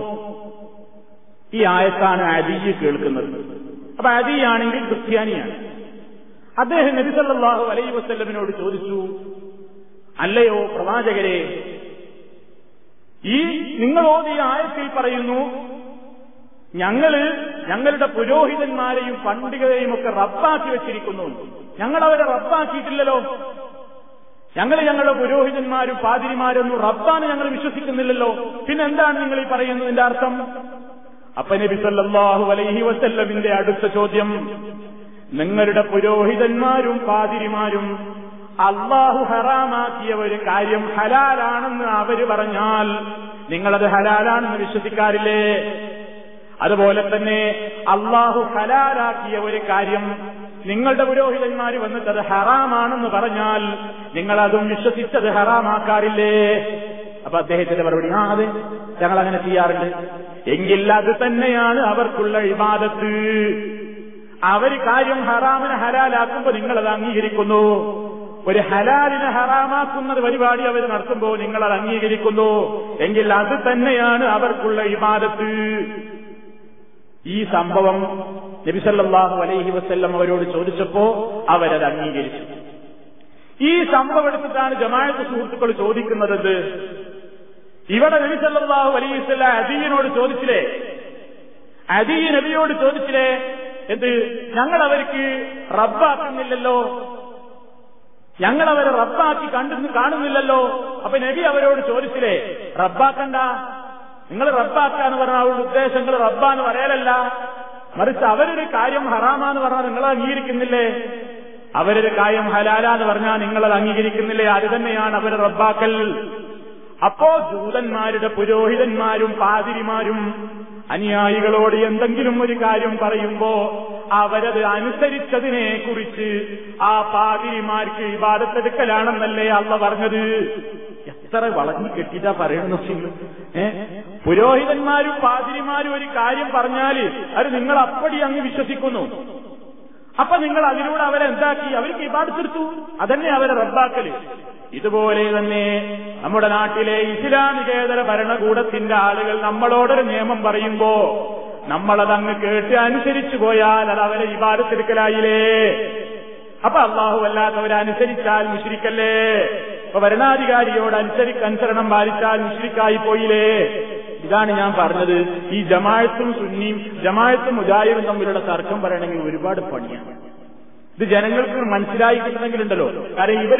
ഈ ആയത്താണ് അദിയ് കേൾക്കുന്നത്. അപ്പൊ അദിയാണെങ്കിൽ ക്രിസ്ത്യാനിയാണ്. അദ്ദേഹം നബി സല്ലല്ലാഹു അലൈഹി വസല്ലമിനോട് ചോദിച്ചു, അല്ലയോ പ്രവാചകരെ, ഈ നിങ്ങൾ ഓതിയ ആയത്തിൽ പറയുന്നു ഞങ്ങളുടെ പുരോഹിതന്മാരെയും പണ്ഡിതരെയും ഒക്കെ റബ്ബാക്കി വെച്ചിരിക്കുന്നു. ഞങ്ങളവരെ റബ്ബാക്കിയിട്ടില്ലല്ലോ. ഞങ്ങളുടെ പുരോഹിതന്മാരും പാതിരിമാരൊന്നും റബ്ബാണ് ഞങ്ങൾ വിശ്വസിക്കുന്നില്ലല്ലോ. പിന്നെ എന്താണ് നിങ്ങൾ ഈ പറയുന്നതിന്റെ അർത്ഥം? അപ്പൊ നബി സല്ലല്ലാഹു അലൈഹി വസല്ലമിന്റെ അടുത്ത ചോദ്യം, നിങ്ങളുടെ പുരോഹിതന്മാരും പാതിരിമാരും അള്ളാഹു ഹറാമാക്കിയ ഒരു കാര്യം ഹലാലാണെന്ന് അവര് പറഞ്ഞാൽ നിങ്ങളത് ഹലാലാണെന്ന് വിശ്വസിക്കാറില്ലേ? അതുപോലെ തന്നെ അള്ളാഹു ഹലാലാക്കിയ ഒരു കാര്യം നിങ്ങളുടെ പുരോഹിതന്മാര് വന്നിട്ട് അത് ഹറാമാണെന്ന് പറഞ്ഞാൽ നിങ്ങളതും വിശ്വസിച്ചത് ഹറാമാക്കാറില്ലേ? അപ്പൊ അദ്ദേഹത്തിന്റെ മറുപടി, അതെ, ഞങ്ങൾ അങ്ങനെ ചെയ്യാറുണ്ട്. എങ്കിൽ അത് തന്നെയാണ് അവർക്കുള്ള ഇബാദത്ത്. അവര് കാര്യം ഹറാമിനെ ഹലാലാക്കുമ്പോൾ നിങ്ങളത് അംഗീകരിക്കുന്നു. ഒരു ഹലാലിനെ ഹറാമാക്കുന്നത് പരിപാടി അവർ നടത്തുമ്പോൾ നിങ്ങളത് അംഗീകരിക്കുന്നു എങ്കിൽ അത് തന്നെയാണ് അവർക്കുള്ള ഇബാദത്ത്. ഈ സംഭവം നബി സല്ലല്ലാഹു അലൈഹി വസല്ലം അവരോട് ചോദിച്ചപ്പോ അവരത് അംഗീകരിച്ചു. ഈ സംഭവം എടുത്തിട്ടാണ് ജമാഅത്ത് സുഹൃത്തുക്കൾ ചോദിക്കുന്നത്. ഇവിടെ നബി സല്ലല്ലാഹു അലൈഹി വസല്ലം അദീനോട് ചോദിച്ചില്ലേ, അദീ നബിയോട് ചോദിച്ചില്ലേ, എന്ത് ഞങ്ങൾ അവർക്ക് റബ്ബാക്കുന്നില്ലല്ലോ, ഞങ്ങൾ അവരെ റബ്ബാക്കി കാണുന്നില്ലല്ലോ. അപ്പൊ നബി അവരോട് ചോദിച്ചില്ലേ, റബ്ബാക്കണ്ട, നിങ്ങൾ റബ്ബാക്കാന്ന് പറഞ്ഞ അവരുടെ ഉദ്ദേശങ്ങൾ റബ്ബാന്ന് പറയലല്ല, മറിച്ച് അവരൊരു കാര്യം ഹറാമാന്ന് പറഞ്ഞാൽ നിങ്ങളത് അംഗീകരിക്കുന്നില്ലേ, അവരൊരു കാര്യം ഹലാലാന്ന് പറഞ്ഞാൽ നിങ്ങളത് അംഗീകരിക്കുന്നില്ലേ, അത് തന്നെയാണ് അവരെ റബ്ബാക്കൽ. അപ്പോ ജൂതന്മാരുടെ പുരോഹിതന്മാരും പാതിരിമാരും അനുയായികളോട് എന്തെങ്കിലും ഒരു കാര്യം പറയുമ്പോ അവരത് അനുസരിച്ചതിനെ കുറിച്ച് ആ പാതിരിമാർക്ക് ഇബാദത്തെടുക്കലാണെന്നല്ലേ അള്ളാഹ് പറഞ്ഞത്. എത്ര വളഞ്ഞു കെട്ടിട്ടാ പറയണമെന്ന്. പുരോഹിതന്മാരും പാതിരിമാരും ഒരു കാര്യം പറഞ്ഞാല് അത് നിങ്ങൾ അപ്പടി അങ്ങ് വിശ്വസിക്കുന്നു. അപ്പൊ നിങ്ങൾ അതിലൂടെ അവരെ എന്താക്കി, അവർക്ക് ഇബാദത്തെടുത്തു, അതന്നെ അവരെ റബ്ബാക്കല്. ഇതുപോലെ തന്നെ നമ്മുടെ നാട്ടിലെ ഇസ്ലാമികേതര ഭരണകൂടത്തിന്റെ ആളുകൾ നമ്മളോടൊരു നിയമം പറയുമ്പോ നമ്മളതങ്ങ് കേട്ട് അനുസരിച്ചു പോയാൽ അത് അവരെ ഇബാദത്തെടുക്കലായില്ലേ. അപ്പൊ അള്ളാഹു അല്ലാത്തവരനുസരിച്ചാൽ മുശ്രിക്കല്ലേ. അപ്പൊ ഭരണാധികാരിയോട് അനുസരണം പാലിച്ചാൽ മുശ്രിക്കായി പോയില്ലേ. ഇതാണ് ഞാൻ പറഞ്ഞത്. ഈ ജമാഅത്തും സുന്നിയും ജമാഅത്തും മുജാഹിദും തമ്മിലുള്ള തർക്കം പറയണമെങ്കിൽ ഒരുപാട് പണിയാണ്. ഇത് ജനങ്ങൾക്ക് മനസ്സിലായി കിട്ടണമെങ്കിലുണ്ടല്ലോ. കാരണം ഇവര്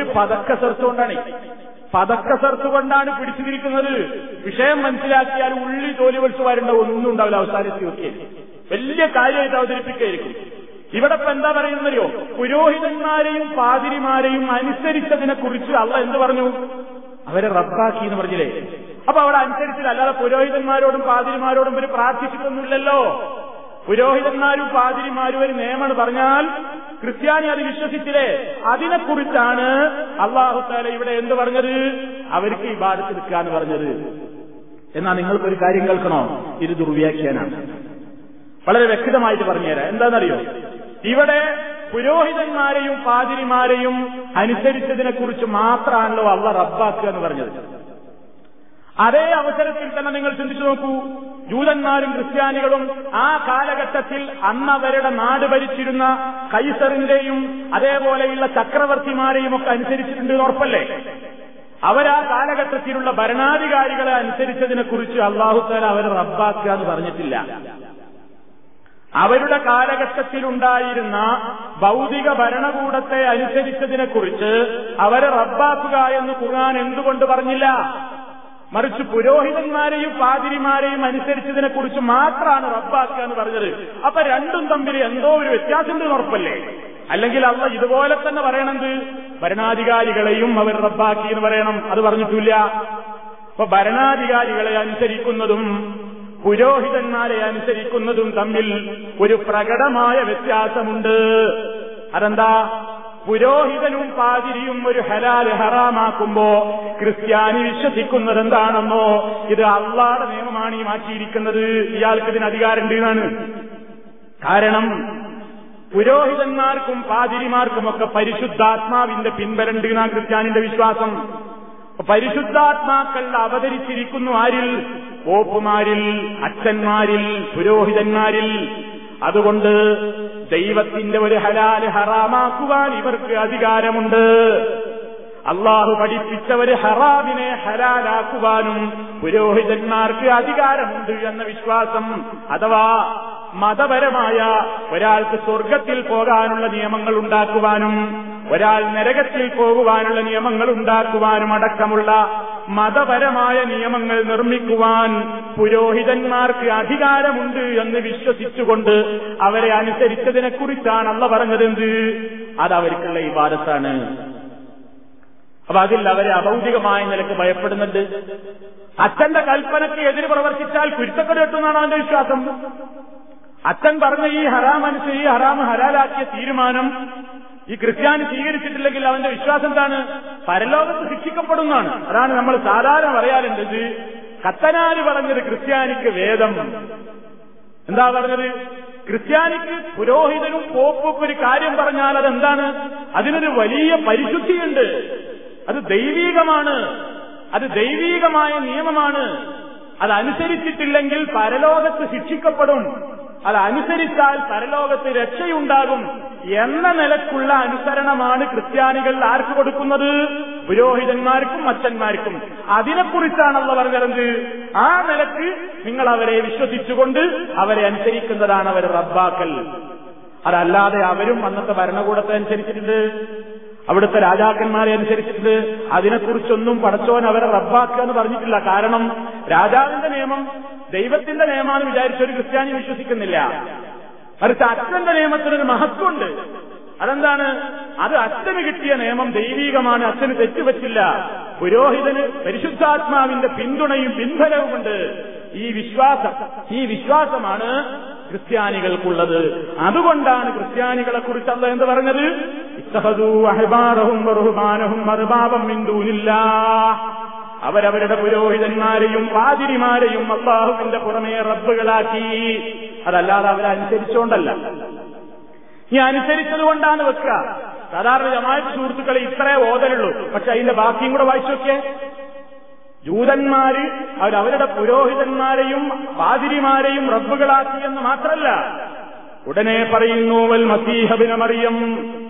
പതക്കസർത്ത് കൊണ്ടാണ് പിടിച്ചു നിൽക്കുന്നത്. വിഷയം മനസ്സിലാക്കിയാൽ ഉള്ളിൽ ജോലി പഠിച്ചുമാരുണ്ടാവും, ഒന്നും ഉണ്ടാവില്ല, അവസാനത്തിൽ ഒക്കെ വലിയ കാര്യമായിട്ട് അവതരിപ്പിക്കുകയായിരിക്കും. ഇവിടെ ഇപ്പൊ എന്താ പറയുന്നറിയോ, പുരോഹിതന്മാരെയും പാതിരിമാരെയും അനുസരിച്ചതിനെ കുറിച്ച് അള്ളാഹ് എന്ത് പറഞ്ഞു, അവരെ റബ്ബാക്കി എന്ന് പറഞ്ഞില്ലേ. അപ്പൊ അവിടെ അനുസരിച്ചില്ല, അല്ലാതെ പുരോഹിതന്മാരോടും പാതിരിമാരോടും ഇവര് പ്രാർത്ഥിച്ചിട്ടൊന്നുമില്ലല്ലോ. പുരോഹിതന്മാരും പാതിരിമാരും ഒരു നിയമം പറഞ്ഞാൽ ക്രിസ്ത്യാനി അത് വിശ്വസിച്ചില്ലേ, അതിനെക്കുറിച്ചാണ് അല്ലാഹു തആല ഇവിടെ എന്ത് പറഞ്ഞത്, അവർക്ക് ഇബാദത്ത് എടുക്കാന്ന് പറഞ്ഞത്. എന്നാൽ നിങ്ങൾക്കൊരു കാര്യം കേൾക്കണോ, ഇത് ദുർവ്യാഖ്യാനാണ്. വളരെ വ്യക്തമായിട്ട് പറഞ്ഞുതരാം. എന്താണെന്നറിയോ, ഇവിടെ പുരോഹിതന്മാരെയും പാതിരിമാരെയും അനുസരിച്ചതിനെ കുറിച്ച് മാത്രമാണല്ലോ അള്ളാഹ് റബ്ബാക്കുക എന്ന് പറഞ്ഞത്. അതേ അവസരത്തിൽ തന്നെ നിങ്ങൾ ചിന്തിച്ചു നോക്കൂ, ജൂതന്മാരും ക്രിസ്ത്യാനികളും ആ കാലഘട്ടത്തിൽ അന്ന് അവരുടെ നാട് ഭരിച്ചിരുന്ന കൈസറിന്റെയും അതേപോലെയുള്ള ചക്രവർത്തിമാരെയും ഒക്കെ അനുസരിച്ചിട്ടുണ്ട് ഉറപ്പല്ലേ. അവരാ കാലഘട്ടത്തിലുള്ള ഭരണാധികാരികളെ അനുസരിച്ചതിനെ കുറിച്ച് അല്ലാഹു തആല അവരെ റബ്ബാക്കുക എന്ന് പറഞ്ഞിട്ടില്ല. അവരുടെ കാലഘട്ടത്തിലുണ്ടായിരുന്ന ഭൗതിക ഭരണകൂടത്തെ അനുസരിച്ചതിനെ കുറിച്ച് അവരെ റബ്ബാക്കുക എന്ന് ഖുർആൻ എന്തുകൊണ്ട് പറഞ്ഞില്ല? മറിച്ച് പുരോഹിതന്മാരെയും പാതിരിമാരെയും അനുസരിച്ചതിനെ കുറിച്ച് മാത്രമാണ് റബ്ബാക്കുക എന്ന് പറഞ്ഞത്. അപ്പൊ രണ്ടും തമ്മിൽ എന്തോ ഒരു വ്യത്യാസമുണ്ട് ഉറപ്പല്ലേ. അല്ലെങ്കിൽ അള്ളാഹ് ഇതുപോലെ തന്നെ പറയണത് ഭരണാധികാരികളെയും അവർ റബ്ബാക്കി എന്ന് പറയണം, അത് പറഞ്ഞിട്ടില്ല. അപ്പൊ ഭരണാധികാരികളെ അനുസരിക്കുന്നതും പുരോഹിതന്മാരെ അനുസരിക്കുന്നതും തമ്മിൽ ഒരു പ്രകടമായ വ്യത്യാസമുണ്ട്. അതെന്താ? പുരോഹിതനും പാതിരിയും ഒരു ഹലാൽ ഹറാമാക്കുമ്പോ ക്രിസ്ത്യാനി വിശ്വസിക്കുന്നത് എന്താണെന്നോ, ഇത് അള്ളാഹുവിന്റെ നിയമമാണ് ഈ മാറ്റിയിരിക്കുന്നത്, ഇയാൾക്ക് ഇതിന് അധികാരമുണ്ട് എന്നാണ്. കാരണം പുരോഹിതന്മാർക്കും പാതിരിമാർക്കുമൊക്കെ പരിശുദ്ധാത്മാവിന്റെ പിൻബലുണ്ട് എന്നാണ് ക്രിസ്ത്യാനിന്റെ വിശ്വാസം. പരിശുദ്ധാത്മാക്കൾ അവതരിച്ചിരിക്കുന്നു ആരിൽ? പോപ്പുമാരിൽ, അച്ഛന്മാരിൽ, പുരോഹിതന്മാരിൽ. അതുകൊണ്ട് ദൈവത്തിന്റെ ഒരു ഹലാല് ഹറാമാക്കുവാൻ ഇവർക്ക് അധികാരമുണ്ട്. അള്ളാഹു പഠിപ്പിച്ച ഒരു ഹറാമിനെ ഹലാലാക്കുവാനും പുരോഹിതന്മാർക്ക് അധികാരമുണ്ട് എന്ന വിശ്വാസം, അഥവാ മതപരമായ ഒരാൾക്ക് സ്വർഗത്തിൽ പോകാനുള്ള നിയമങ്ങൾ ഉണ്ടാക്കുവാനും ഒരാൾ നരകത്തിൽ പോകുവാനുള്ള നിയമങ്ങൾ ഉണ്ടാക്കുവാനും അടക്കമുള്ള മതപരമായ നിയമങ്ങൾ നിർമ്മിക്കുവാൻ പുരോഹിതന്മാർക്ക് അധികാരമുണ്ട് എന്ന് വിശ്വസിച്ചുകൊണ്ട് അവരെ അനുസരിച്ചതിനെക്കുറിച്ചാണ് അള്ളാഹ് പറഞ്ഞതെന്ത്? അതവർക്കുള്ള ഇബാദത്താണ്. അപ്പൊ അതിൽ അവരെ അഭൗതികമായ നിലക്ക് ഭയപ്പെടുന്നുണ്ട്. അച്ഛന്റെ കൽപ്പനയ്ക്ക് എതിര് പ്രവർത്തിച്ചാൽ കുരുത്തക്കേട് കിട്ടുന്നതാണ് അവന്റെ വിശ്വാസം. അച്ഛൻ പറഞ്ഞ ഈ ഹറാം ഹലാലാക്കിയ തീരുമാനം ഈ ക്രിസ്ത്യാനി സ്വീകരിച്ചിട്ടില്ലെങ്കിൽ അവന്റെ വിശ്വാസം എന്താണ്? പരലോകത്ത് ശിക്ഷിക്കപ്പെടുന്നതാണ്. അതാണ് നമ്മൾ സാധാരണ പറയാറുണ്ടത്. കത്തനാര് പറഞ്ഞത് ക്രിസ്ത്യാനിക്ക് വേദം എന്താ പറഞ്ഞത്? ക്രിസ്ത്യാനിക്ക് പുരോഹിതനും പോപ്പും ഒരു കാര്യം പറഞ്ഞാൽ അതെന്താണ്? അതിനൊരു വലിയ പരിശുദ്ധിയുണ്ട്. അത് ദൈവീകമാണ്, അത് ദൈവീകമായ നിയമമാണ്. അതനുസരിച്ചിട്ടില്ലെങ്കിൽ പരലോകത്ത് ശിക്ഷിക്കപ്പെടും, അതനുസരിച്ചാൽ പരലോകത്ത് രക്ഷയുണ്ടാകും എന്ന നിലക്കുള്ള അനുസരണമാണ് ക്രിസ്ത്യാനികൾ ആർക്ക് കൊടുക്കുന്നത്? പുരോഹിതന്മാർക്കും അച്ഛന്മാർക്കും. അതിനെക്കുറിച്ചാണല്ലോ പറഞ്ഞത്. ആ നിലക്ക് നിങ്ങൾ അവരെ വിശ്വസിച്ചുകൊണ്ട് അവരെ അനുസരിക്കുന്നതാണ് അവർ റബ്ബാക്കൽ. അതല്ലാതെ അവരും അന്നത്തെ ഭരണകൂടത്തെ അനുസരിച്ചിട്ടുണ്ട്, അവിടുത്തെ രാജാക്കന്മാരെ അനുസരിച്ചിട്ടുണ്ട്. അതിനെക്കുറിച്ചൊന്നും പടച്ചോൻ അവരെ റബ്ബാക്കുക എന്ന് പറഞ്ഞിട്ടില്ല. കാരണം രാജാവിന്റെ നിയമം ദൈവത്തിന്റെ നിയമമാണെന്ന് വിചാരിച്ചൊരു ക്രിസ്ത്യാനി വിശ്വസിക്കുന്നില്ല. മറിച്ച് അച്ഛന്റെ നിയമത്തിനൊരു മഹത്വമുണ്ട്. അതെന്താണ്? അത് അച്ഛന് കിട്ടിയ നിയമം ദൈവീകമാണ്, അച്ഛന് തെറ്റുപറ്റില്ല. പുരോഹിതന് പരിശുദ്ധാത്മാവിന്റെ പിന്തുണയും പിൻബലവുമുണ്ട്. ഈ വിശ്വാസമാണ് ക്രിസ്ത്യാനികൾക്കുള്ളത്. അതുകൊണ്ടാണ് ക്രിസ്ത്യാനികളെ കുറിച്ച് അല്ലാഹു എന്ത് പറഞ്ഞത്? ഇത്തഖദൂ അഹ്ബാറഹും വറുഹ്ബാനഹും അർബാബൻ മിൻ ദൂനില്ലാഹ്. അവരവരുടെ പുരോഹിതന്മാരെയും പാതിരിമാരെയും അല്ലാഹുവിന്റെ പുറമേ റബ്ബുകളാക്കി. അതല്ലാതെ അവരനുസരിച്ചുകൊണ്ടല്ല. ഈ അനുസരിച്ചത് കൊണ്ടാണ് വെക്കുക. സാധാരണ ജമാഅത്ത് സുഹൃത്തുക്കളെ ഇത്രേ ഓതലുള്ളൂ. പക്ഷെ അതിന്റെ ബാക്കിയും കൂടെ വായിച്ചു നോക്കിയേ. ജൂതന്മാര് അവരവരുടെ പുരോഹിതന്മാരെയും പാതിരിമാരെയും റബ്ബുകളാക്കി എന്ന് മാത്രമല്ല, ഉടനെ പറയുന്നു വൽ മസീഹ ഇബ്നു മറിയം,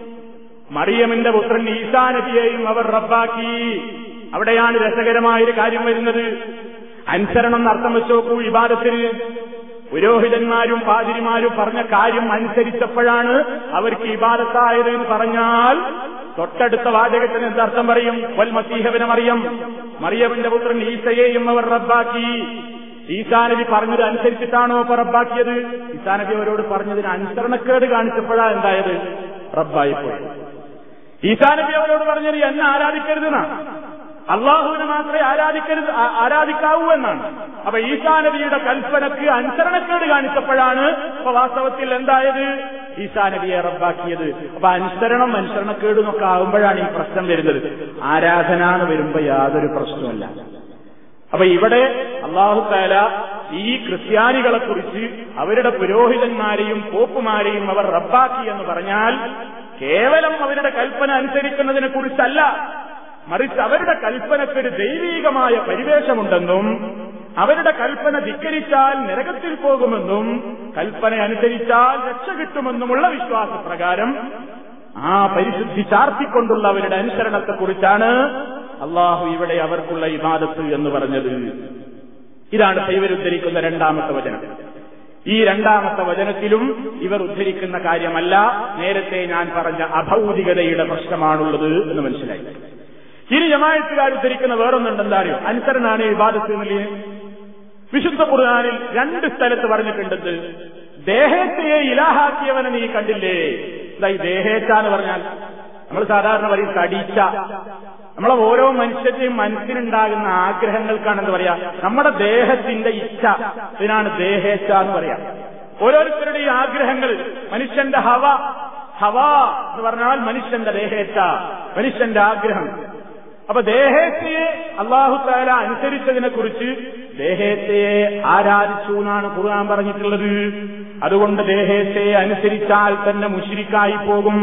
മറിയമിന്റെ പുത്രൻ ഈസാ നബിയെയും അവർ റബ്ബാക്കി. അവിടെയാണ് രസകരമായൊരു കാര്യം വരുന്നത്. അനുസരണം അർത്ഥം വെച്ച് നോക്കൂ. ഇബാദത്തിന് പുരോഹിതന്മാരും പാതിരിമാരും പറഞ്ഞ കാര്യം അനുസരിച്ചപ്പോഴാണ് അവർക്ക് ഇബാദത്തായത് എന്ന് പറഞ്ഞാൽ തൊട്ടടുത്ത വാചകത്തിന് എന്തർത്ഥം പറയും? വൽ മസീഹ ഇബ്നു മറിയം, മറിയമിന്റെ പുത്രൻ ഈസയെയും അവർ റബ്ബാക്കി. ഈസാ നബി പറഞ്ഞത് അനുസരിച്ചിട്ടാണോ ഇപ്പൊ റബ്ബാക്കിയത്? ഈസാ നബി അവരോട് പറഞ്ഞതിന് അനുസരണക്കേട് കാണിച്ചപ്പോഴാ എന്തായത്? റബ്ബായിപ്പോയി. ഈസാ നബി അവരോട് പറഞ്ഞത് എന്നെ ആരാധിക്കരുതെന്നാ, അള്ളാഹുവിനെ മാത്രമേ ആരാധിക്കാവൂ എന്നാണ്. അപ്പൊ ഈസാ നബിയുടെ കൽപ്പനക്ക് അനുസരണക്കേട് കാണിച്ചപ്പോഴാണ് ഇപ്പൊ വാസ്തവത്തിൽ എന്തായത്? ഈസാ നബിയെ റബ്ബാക്കിയത്. അപ്പൊ അനുസരണക്കേട് എന്നൊക്കെ ആകുമ്പോഴാണ് ഈ പ്രശ്നം വരുന്നത്. ആരാധന എന്ന് വരുമ്പോ യാതൊരു പ്രശ്നവുമില്ല. അപ്പൊ ഇവിടെ അല്ലാഹു തആല ഈ ക്രിസ്ത്യാനികളെ കുറിച്ച് അവരുടെ പുരോഹിതന്മാരെയും പോപ്പുമാരെയും അവർ റബ്ബാക്കി എന്ന് പറഞ്ഞാൽ കേവലം അവരുടെ കൽപ്പന അനുസരിക്കുന്നതിനെ കുറിച്ചല്ല, മറിച്ച് അവരുടെ കൽപ്പനക്കൊരു ദൈവീകമായ പരിവേഷമുണ്ടെന്നും അവരുടെ കൽപ്പന ധിക്കരിച്ചാൽ നരകത്തിൽ പോകുമെന്നും കൽപ്പന അനുസരിച്ചാൽ രക്ഷ കിട്ടുമെന്നുമുള്ള വിശ്വാസപ്രകാരം ആ പരിശുദ്ധി ചാർത്തിക്കൊണ്ടുള്ള അവരുടെ അനുസരണത്തെക്കുറിച്ചാണ് അള്ളാഹു ഇവിടെ അവർക്കുള്ള ഇബാദത്ത് എന്ന് പറഞ്ഞത്. ഇതാണ് ഇവർ ഉദ്ധരിക്കുന്ന രണ്ടാമത്തെ വചനം. ഈ രണ്ടാമത്തെ വചനത്തിലും ഇവർ ഉദ്ധരിക്കുന്ന കാര്യമല്ല, നേരത്തെ ഞാൻ പറഞ്ഞ അഭൗതികതയുടെ പ്രശ്നമാണുള്ളത് എന്ന് മനസ്സിലായി. ഇനി ജമാഅത്തുകാർ ഉദ്ധരിക്കുന്ന വേറൊന്നുണ്ടെന്താ അറിയോ? അനുസരണാണ് ഇബാദത്ത് എന്നുള്ളത്. വിശുദ്ധ ഖുർആനിൽ 2 സ്ഥലത്ത് പറഞ്ഞിട്ടുണ്ട്. ദേഹത്തെ ഇലാഹാക്കിയവനെ നീ കണ്ടില്ലേ? എന്താ ഈ ദേഹേച്ച എന്ന് പറഞ്ഞാൽ? നമ്മൾ സാധാരണ പറയും തടീച്ച. നമ്മളെ ഓരോ മനുഷ്യന്റെയും മനസ്സിനുണ്ടാകുന്ന ആഗ്രഹങ്ങൾക്കാണ് എന്താ പറയാ? നമ്മുടെ ദേഹത്തിന്റെ ഇച്ഛ, ഇതിനാണ് ദേഹേച്ഛ എന്ന് പറയാം. ഓരോരുത്തരുടെയും ആഗ്രഹങ്ങൾ, മനുഷ്യന്റെ ഹവ എന്ന് പറഞ്ഞാൽ മനുഷ്യന്റെ ദേഹേച്ഛ, മനുഷ്യന്റെ ആഗ്രഹം. അപ്പൊ ദേഹേച്ഛയെ അല്ലാഹു തആല അനുസരിച്ചതിനെ കുറിച്ച് ദേഹേച്ഛയെ ആരാധിച്ചു എന്നാണ് ഖുർആൻ പറഞ്ഞിട്ടുള്ളത്. അതുകൊണ്ട് ദേഹേച്ഛയെ അനുസരിച്ചാൽ തന്നെ മുശ്രിക്കായി പോകും.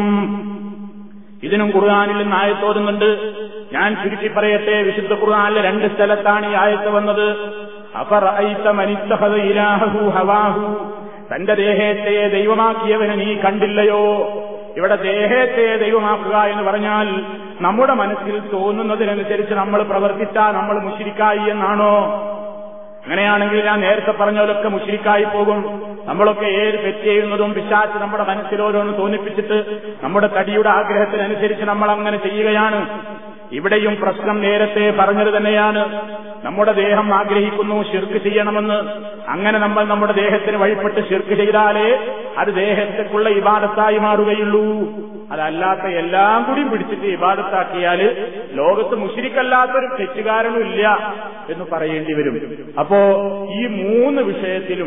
ഇതിനും ഖുർആനിൽ നിന്ന് ആയത്ത് ഓതുന്നുണ്ട്. ഞാൻ ചുരുക്കി പറയട്ടെ. വിശുദ്ധ ഖുർആനിലെ 2 സ്ഥലത്താണ് ഈ ആയത്ത് വന്നത്. അഫറഅയ്ത മനിത്തഖദ ഇലാഹു ഹവാഹു, തന്റെ ദേഹേച്ഛയെ ദൈവമാക്കിയവനെ നീ കണ്ടില്ലയോ? ഇവിടെ ദേഹേച്ഛയെ ദൈവമാക്കുക എന്ന് പറഞ്ഞാൽ നമ്മുടെ മനസ്സിൽ തോന്നുന്നതിനനുസരിച്ച് നമ്മൾ പ്രവർത്തിച്ചാൽ നമ്മൾ മുശ്രിക്കായി എന്നാണോ? അങ്ങനെയാണെങ്കിൽ ഞാൻ നേരത്തെ പറഞ്ഞവരൊക്കെ മുശ്രിക്കായി പോകും. നമ്മളൊക്കെ ഏത് തെറ്റ് ചെയ്യുന്നതും പിശാച് നമ്മുടെ മനസ്സിൽ ഓരോന്ന് തോന്നിപ്പിച്ചിട്ട് നമ്മുടെ തടിയുടെ ആഗ്രഹത്തിനനുസരിച്ച് നമ്മൾ അങ്ങനെ ചെയ്യുകയാണ്. ഇവിടെയും പ്രശ്നം നേരത്തെ പറഞ്ഞത് തന്നെയാണ്. നമ്മുടെ ദേഹം ആഗ്രഹിക്കുന്നു ശിർക്ക് ചെയ്യണമെന്ന്. അങ്ങനെ നമ്മൾ നമ്മുടെ ദേഹത്തിന് വഴിപ്പെട്ട് ശിർക്ക് ചെയ്താലേ അത് ദേഹത്തേക്കുള്ള ഇബാദത്തായി മാറുകയുള്ളൂ. അതല്ലാത്ത എല്ലാം കൂടി പിടിച്ചിട്ട് ഇബാദത്താക്കിയാല് ലോകത്ത് മുശ്രിക്കല്ലാത്തൊരു തെറ്റുകാരനും ഇല്ല എന്ന് പറയേണ്ടി വരും. അപ്പോ ഈ 3 വിഷയത്തിലും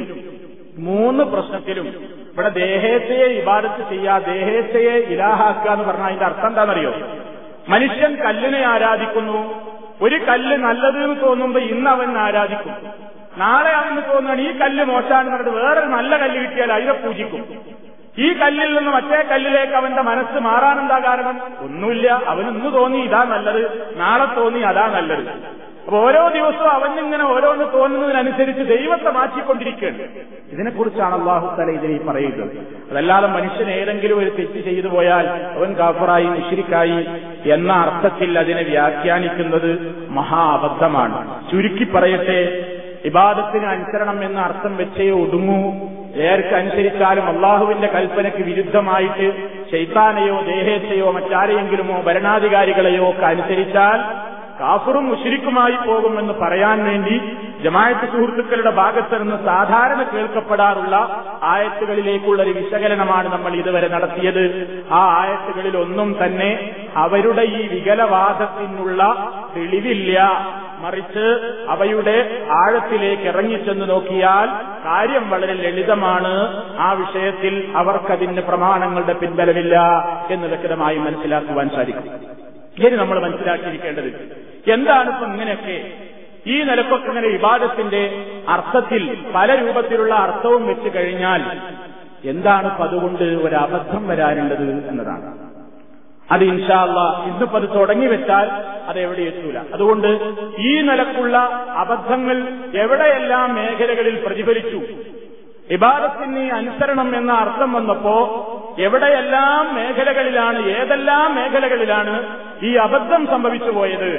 3 പ്രശ്നത്തിലും ഇവിടെ ദേഹേച്ഛയെ ഇബാദത്ത് ചെയ്യാ, ദേഹേച്ഛയെ ഇലാഹാക്കുക എന്ന് പറഞ്ഞാൽ അതിന്റെ അർത്ഥം എന്താണെന്നറിയോ? മനുഷ്യൻ കല്ലിനെ ആരാധിക്കുന്നു. ഒരു കല്ല് നല്ലത് എന്ന് തോന്നുമ്പോ ഇന്ന് അവൻ ആരാധിക്കും. നാളെ അവന് തോന്നുകയാണ് ഈ കല്ല് മോശാണെന്ന് പറഞ്ഞിട്ട് വേറൊരു നല്ല കല്ല് കിട്ടിയാൽ അതിനെ പൂജിക്കും. ഈ കല്ലിൽ നിന്ന് മറ്റേ കല്ലിലേക്ക് അവന്റെ മനസ്സ് മാറാനെന്താ കാരണം? ഒന്നുമില്ല, അവനൊന്നു തോന്നി ഇതാ നല്ലത്, നാളെ തോന്നി അതാ നല്ലത്. അപ്പൊ ഓരോ ദിവസവും അവനിങ്ങനെ ഓരോന്ന് തോന്നുന്നതിനനുസരിച്ച് ദൈവത്തെ മാറ്റിക്കൊണ്ടിരിക്കുകയാണ്. ഇതിനെക്കുറിച്ചാണ് അല്ലാഹു തആല ഇതിനെ പറയുന്നത്. അതല്ലാതെ മനുഷ്യൻ ഏതെങ്കിലും ഒരു തെറ്റ് ചെയ്തു പോയാൽ അവൻ കാഫിറായി മുശ്രിക്കായി എന്ന അർത്ഥത്തിൽ അതിനെ വ്യാഖ്യാനിക്കുന്നത് മഹാ അബദ്ധമാണ്. ചുരുക്കി പറയട്ടെ, ഇബാദത്തിന് അനുസരണം എന്ന അർത്ഥം വെച്ചേ ഒടുങ്ങൂ. ഏർക്ക് അനുസരിച്ചാലും അള്ളാഹുവിന്റെ കൽപ്പനയ്ക്ക് വിരുദ്ധമായിട്ട് ശൈത്താനെയോ ദേഹേച്ഛയോ മറ്റാരെയെങ്കിലുമോ ഭരണാധികാരികളെയോ ഒക്കെ അനുസരിച്ചാൽ കാഫിറും മുശ്രിക്കുമായി പോകുമെന്ന് പറയാൻ വേണ്ടി ജമാഅത്ത് സുഹൃത്തുക്കളുടെ ഭാഗത്ത് നിന്ന് സാധാരണ കേൾക്കപ്പെടാറുള്ള ആയത്തുകളിലേക്കുള്ള ഒരു വിശകലനമാണ് നമ്മൾ ഇതുവരെ നടത്തിയത്. ആ ആയത്തുകളിൽ ഒന്നും തന്നെ അവരുടെ ഈ വികലവാദത്തിനുള്ള തെളിവില്ല. മറിച്ച് അവയുടെ ആഴത്തിലേക്ക് ഇറങ്ങിച്ചെന്ന് നോക്കിയാൽ കാര്യം വളരെ ലളിതമാണ്. ആ വിഷയത്തിൽ അവർക്കതിന് പ്രമാണങ്ങളുടെ പിൻബലമില്ല എന്ന് വ്യക്തമായി മനസ്സിലാക്കുവാൻ സാധിക്കും. ഇനി നമ്മൾ മനസ്സിലാക്കിയിരിക്കേണ്ടത് എന്താണ് ഇപ്പം ഇങ്ങനെയൊക്കെ ഈ നിലക്കൊക്കെ ഇങ്ങനെ ഇബാദത്തിന്റെ അർത്ഥത്തിൽ പല രൂപത്തിലുള്ള അർത്ഥവും വെച്ച് കഴിഞ്ഞാൽ എന്താണ് ഇപ്പം അതുകൊണ്ട് ഒരു അബദ്ധം വരാനുള്ളത് എന്നതാണ്. അത് ഇൻഷാ അല്ലാഹ് ഇന്നിപ്പോ അത് തുടങ്ങി വെച്ചാൽ അത് എവിടെ എത്തൂല. അതുകൊണ്ട് ഈ നിലക്കുള്ള അബദ്ധങ്ങൾ എവിടെയെല്ലാം മേഖലകളിൽ പ്രതിഫലിച്ചു, ഇബാദത്തിന് അനുസരണം എന്ന അർത്ഥം വന്നപ്പോ എവിടെയെല്ലാം മേഖലകളിലാണ്, ഏതെല്ലാം മേഖലകളിലാണ് ഈ അബദ്ധം സംഭവിച്ചു പോയത്,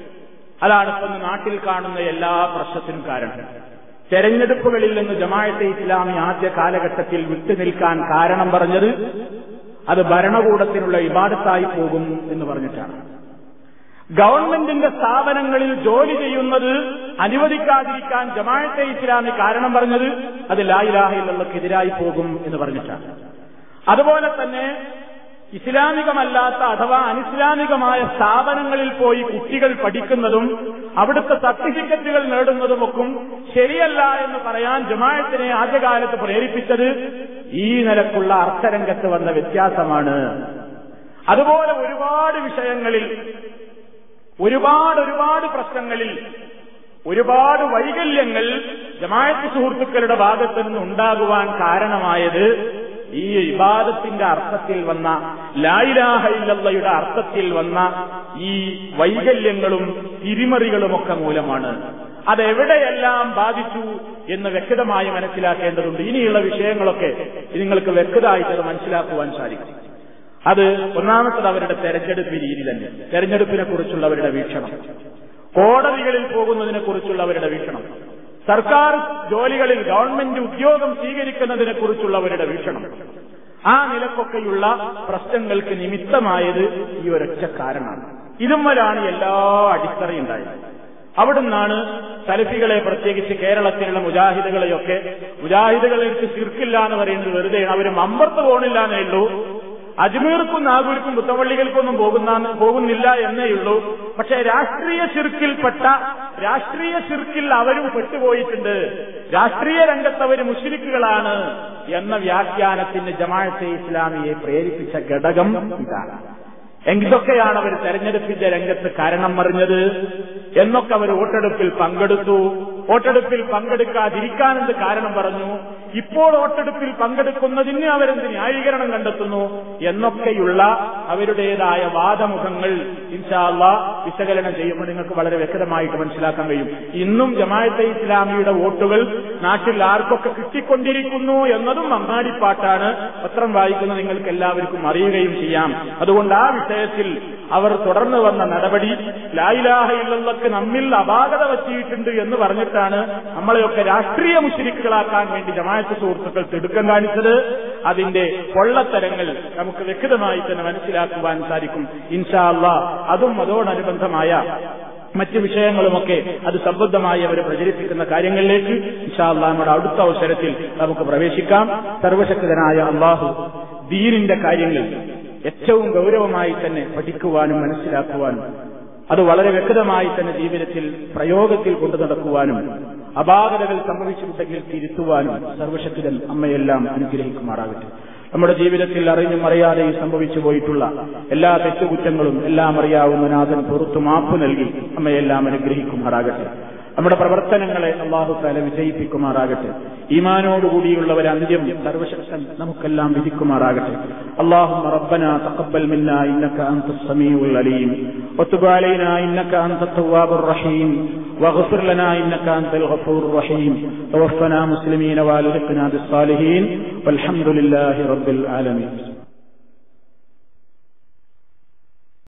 അതാണ് ഇപ്പം നാട്ടിൽ കാണുന്ന എല്ലാ പ്രശ്നത്തിനും കാരണം. തെരഞ്ഞെടുപ്പുകളിൽ നിന്ന് ജമാഅത്തെ ഇസ്ലാമി ആദ്യ കാലഘട്ടത്തിൽ വിട്ടുനിൽക്കാൻ കാരണം പറഞ്ഞത് അത് ഭരണകൂടത്തിനുള്ള ഇബാദത്തായി പോകും എന്ന് പറഞ്ഞിട്ടാണ്. ഗവൺമെന്റിന്റെ സ്ഥാപനങ്ങളിൽ ജോലി ചെയ്യുന്നത് അനുവദിക്കാതിരിക്കാൻ ജമാഅത്തെ ഇസ്ലാമി കാരണം പറഞ്ഞത് അത് ലാ ഇലാഹ ഇല്ലല്ലാഹ്ക്കെതിരായി പോകും എന്ന് പറഞ്ഞിട്ടാണ്. അതുപോലെ തന്നെ ഇസ്ലാമികമല്ലാത്ത അഥവാ അനിസ്ലാമികമായ സ്ഥാപനങ്ങളിൽ പോയി കുട്ടികൾ പഠിക്കുന്നതും അവിടുത്തെ സർട്ടിഫിക്കറ്റുകൾ നേടുന്നതുമൊക്കെ ശരിയല്ല എന്ന് പറയാൻ ജമാഅത്തിനെ ആദ്യകാലത്ത് പ്രേരിപ്പിച്ചത് ഈ നിലക്കുള്ള അർത്ഥരംഗത്ത് വന്ന വ്യത്യാസമാണ്. അതുപോലെ ഒരുപാട് വിഷയങ്ങളിൽ ഒരുപാട് പ്രശ്നങ്ങളിൽ ഒരുപാട് വൈകല്യങ്ങൾ ജമാഅത്ത് സുഹൃത്തുക്കളുടെ ഭാഗത്തു നിന്ന് ഉണ്ടാകുവാൻ കാരണമായത് ഈ ഇബാദത്തിന്റെ അർത്ഥത്തിൽ വന്ന ലാ ഇലാഹ ഇല്ലല്ലാഹയുടെ അർത്ഥത്തിൽ വന്ന ഈ വൈകല്യങ്ങളും തിരിമറികളുമൊക്കെ മൂലമാണ്. അതെവിടെയെല്ലാം ബാധിച്ചു എന്ന് വ്യക്തമായി മനസ്സിലാക്കേണ്ടതുണ്ട്. ഇനിയുള്ള വിഷയങ്ങളൊക്കെ നിങ്ങൾക്ക് വ്യക്തമായിട്ട് മനസ്സിലാക്കുവാൻ സാധിക്കും. അത് ഒന്നാമത്തത് അവരുടെ തെരഞ്ഞെടുപ്പ് രീതി തന്നെ, തെരഞ്ഞെടുപ്പിനെ കുറിച്ചുള്ള അവരുടെ വീക്ഷണം, കോടതികളിൽ പോകുന്നതിനെ കുറിച്ചുള്ള അവരുടെ വീക്ഷണം, സർക്കാർ ജോലികളിൽ ഗവൺമെന്റ് ഉദ്യോഗം സ്വീകരിക്കുന്നതിനെ കുറിച്ചുള്ളവരുടെ വീക്ഷണം, ആ നിലക്കൊക്കെയുള്ള പ്രശ്നങ്ങൾക്ക് നിമിത്തമായത് ഈ ഒരൊറ്റ കാരണമാണ്. ഇതുമ്മലാണ് എല്ലാ അടിത്തറയുണ്ടായത്. അവിടുന്നാണ് സലഫികളെ, പ്രത്യേകിച്ച് കേരളത്തിലുള്ള മുജാഹിദുകളെയൊക്കെ, മുജാഹിദുകളെടുത്ത് ശിർക്കില്ല എന്ന് പറയുന്നത് വെറുതെയാണ്, അവർ മമ്പർത്ത് പോകണില്ല എന്നേ ഉള്ളൂ, അജ്മീർക്കും നാഗൂർക്കും പുത്തവള്ളികൾക്കൊന്നും പോകുന്നില്ല എന്നേയുള്ളൂ. പക്ഷെ രാഷ്ട്രീയ ശിർക്കിൽ അവരും പെട്ടുപോയിട്ടുണ്ട്, രാഷ്ട്രീയ രംഗത്തവർ മുശ്രിക്കുകളാണ് എന്ന വ്യാഖ്യാനത്തിന് ജമാഅത്തെ ഇസ്ലാമിയെ പ്രേരിപ്പിച്ച ഘടകം ഇതാണ്. ഇതൊക്കെയാണ് അവർ തെരഞ്ഞെടുപ്പിന്റെ രംഗത്ത് കാരണം പറഞ്ഞത് എന്നൊക്കെ അവർ വോട്ടെടുപ്പിൽ പങ്കെടുത്തു. വോട്ടെടുപ്പിൽ പങ്കെടുക്കാതിരിക്കാനെന്ത് കാരണം പറഞ്ഞു, ഇപ്പോൾ വോട്ടെടുപ്പിൽ പങ്കെടുക്കുന്നതിന് അവരെന്ത് ന്യായീകരണം കണ്ടെത്തുന്നു എന്നൊക്കെയുള്ള അവരുടേതായ വാദമുഖങ്ങൾ ഇൻഷാ അല്ലാഹ് വിശകലനം ചെയ്യുമ്പോൾ നിങ്ങൾക്ക് വളരെ വ്യക്തമായിട്ട് മനസ്സിലാക്കാൻ കഴിയും. ഇന്നും ജമാഅത്തെ ഇസ്ലാമിയുടെ വോട്ടുകൾ നാട്ടിൽ ആർക്കൊക്കെ കിട്ടിക്കൊണ്ടിരിക്കുന്നു എന്നതും അങ്ങാടിപ്പാട്ടാണ്. പത്രം വായിക്കുന്ന നിങ്ങൾക്ക് എല്ലാവർക്കും അറിയുകയും ചെയ്യാം. അതുകൊണ്ട് ആ വിഷയത്തിൽ അവർ തുടർന്നു വന്ന നടപടി ലാ ഇലാഹ ഇല്ലല്ലാഹ്ക്ക് നമ്മിൽ അപാകത പറ്റിയിട്ടുണ്ട് എന്ന് പറഞ്ഞിട്ടാണ് നമ്മളെയൊക്കെ രാഷ്ട്രീയ മുശ്രിക്കുകളാക്കാൻ വേണ്ടി ജമാഅത്ത് സുഹൃത്തുക്കൾ തിടുക്കം കാണിച്ചത്. അതിന്റെ പൊള്ളത്തരങ്ങൾ നമുക്ക് വ്യക്തമായി തന്നെ മനസ്സിലാക്കുവാൻ സാധിക്കും ഇൻഷാ അല്ലാഹ്. അതും അതോടനുബന്ധമായ മറ്റ് വിഷയങ്ങളുമൊക്കെ അത് സംബന്ധമായി അവർ പ്രചരിപ്പിക്കുന്ന കാര്യങ്ങളിലേക്ക് ഇൻഷാ അല്ലാഹ് നമ്മുടെ അടുത്ത അവസരത്തിൽ നമുക്ക് പ്രവേശിക്കാം. സർവശക്തനായ അല്ലാഹു ദീനിന്റെ കാര്യങ്ങൾ ഏറ്റവും ഗൗരവമായി തന്നെ പഠിക്കുവാനും മനസ്സിലാക്കുവാനും അത് വളരെ വ്യക്തമായി തന്നെ ജീവിതത്തിൽ പ്രയോഗത്തിൽ കൊണ്ടു നടക്കുവാനും അപാകതകൾ സംഭവിച്ചിട്ടുണ്ടെങ്കിൽ തിരുത്തുവാനും സർവശക്തൻ അമ്മയെല്ലാം അനുഗ്രഹിക്കുമാറാകട്ടെ. നമ്മുടെ ജീവിതത്തിൽ അറിഞ്ഞും അറിയാതെയും സംഭവിച്ചു പോയിട്ടുള്ള എല്ലാ തെറ്റുകുറ്റങ്ങളും എല്ലാം അറിയാവുന്ന നാഥൻ പുറത്തു മാപ്പ് നൽകി അമ്മയെല്ലാം അനുഗ്രഹിക്കുമാറാകട്ടെ. നമ്മുടെ പ്രവർത്തനങ്ങളെ അല്ലാഹു തആല വിജയിപ്പിക്കുമാറാകട്ടെ. ഈമാനോടുകൂടിയുള്ള ഒരു അന്ത്യം സർവശക്തൻ നമുക്കെല്ലാം വിധിക്കുമാറാകട്ടെ. اللهم ربنا تقبل منا إنك أنت السميع العليم وتب علينا إنك أنت التواب الرحيم واغفر لنا إنك أنت الغفور الرحيم توفنا مسلمين والحقنا بالصالحين والحمد لله رب العالمين.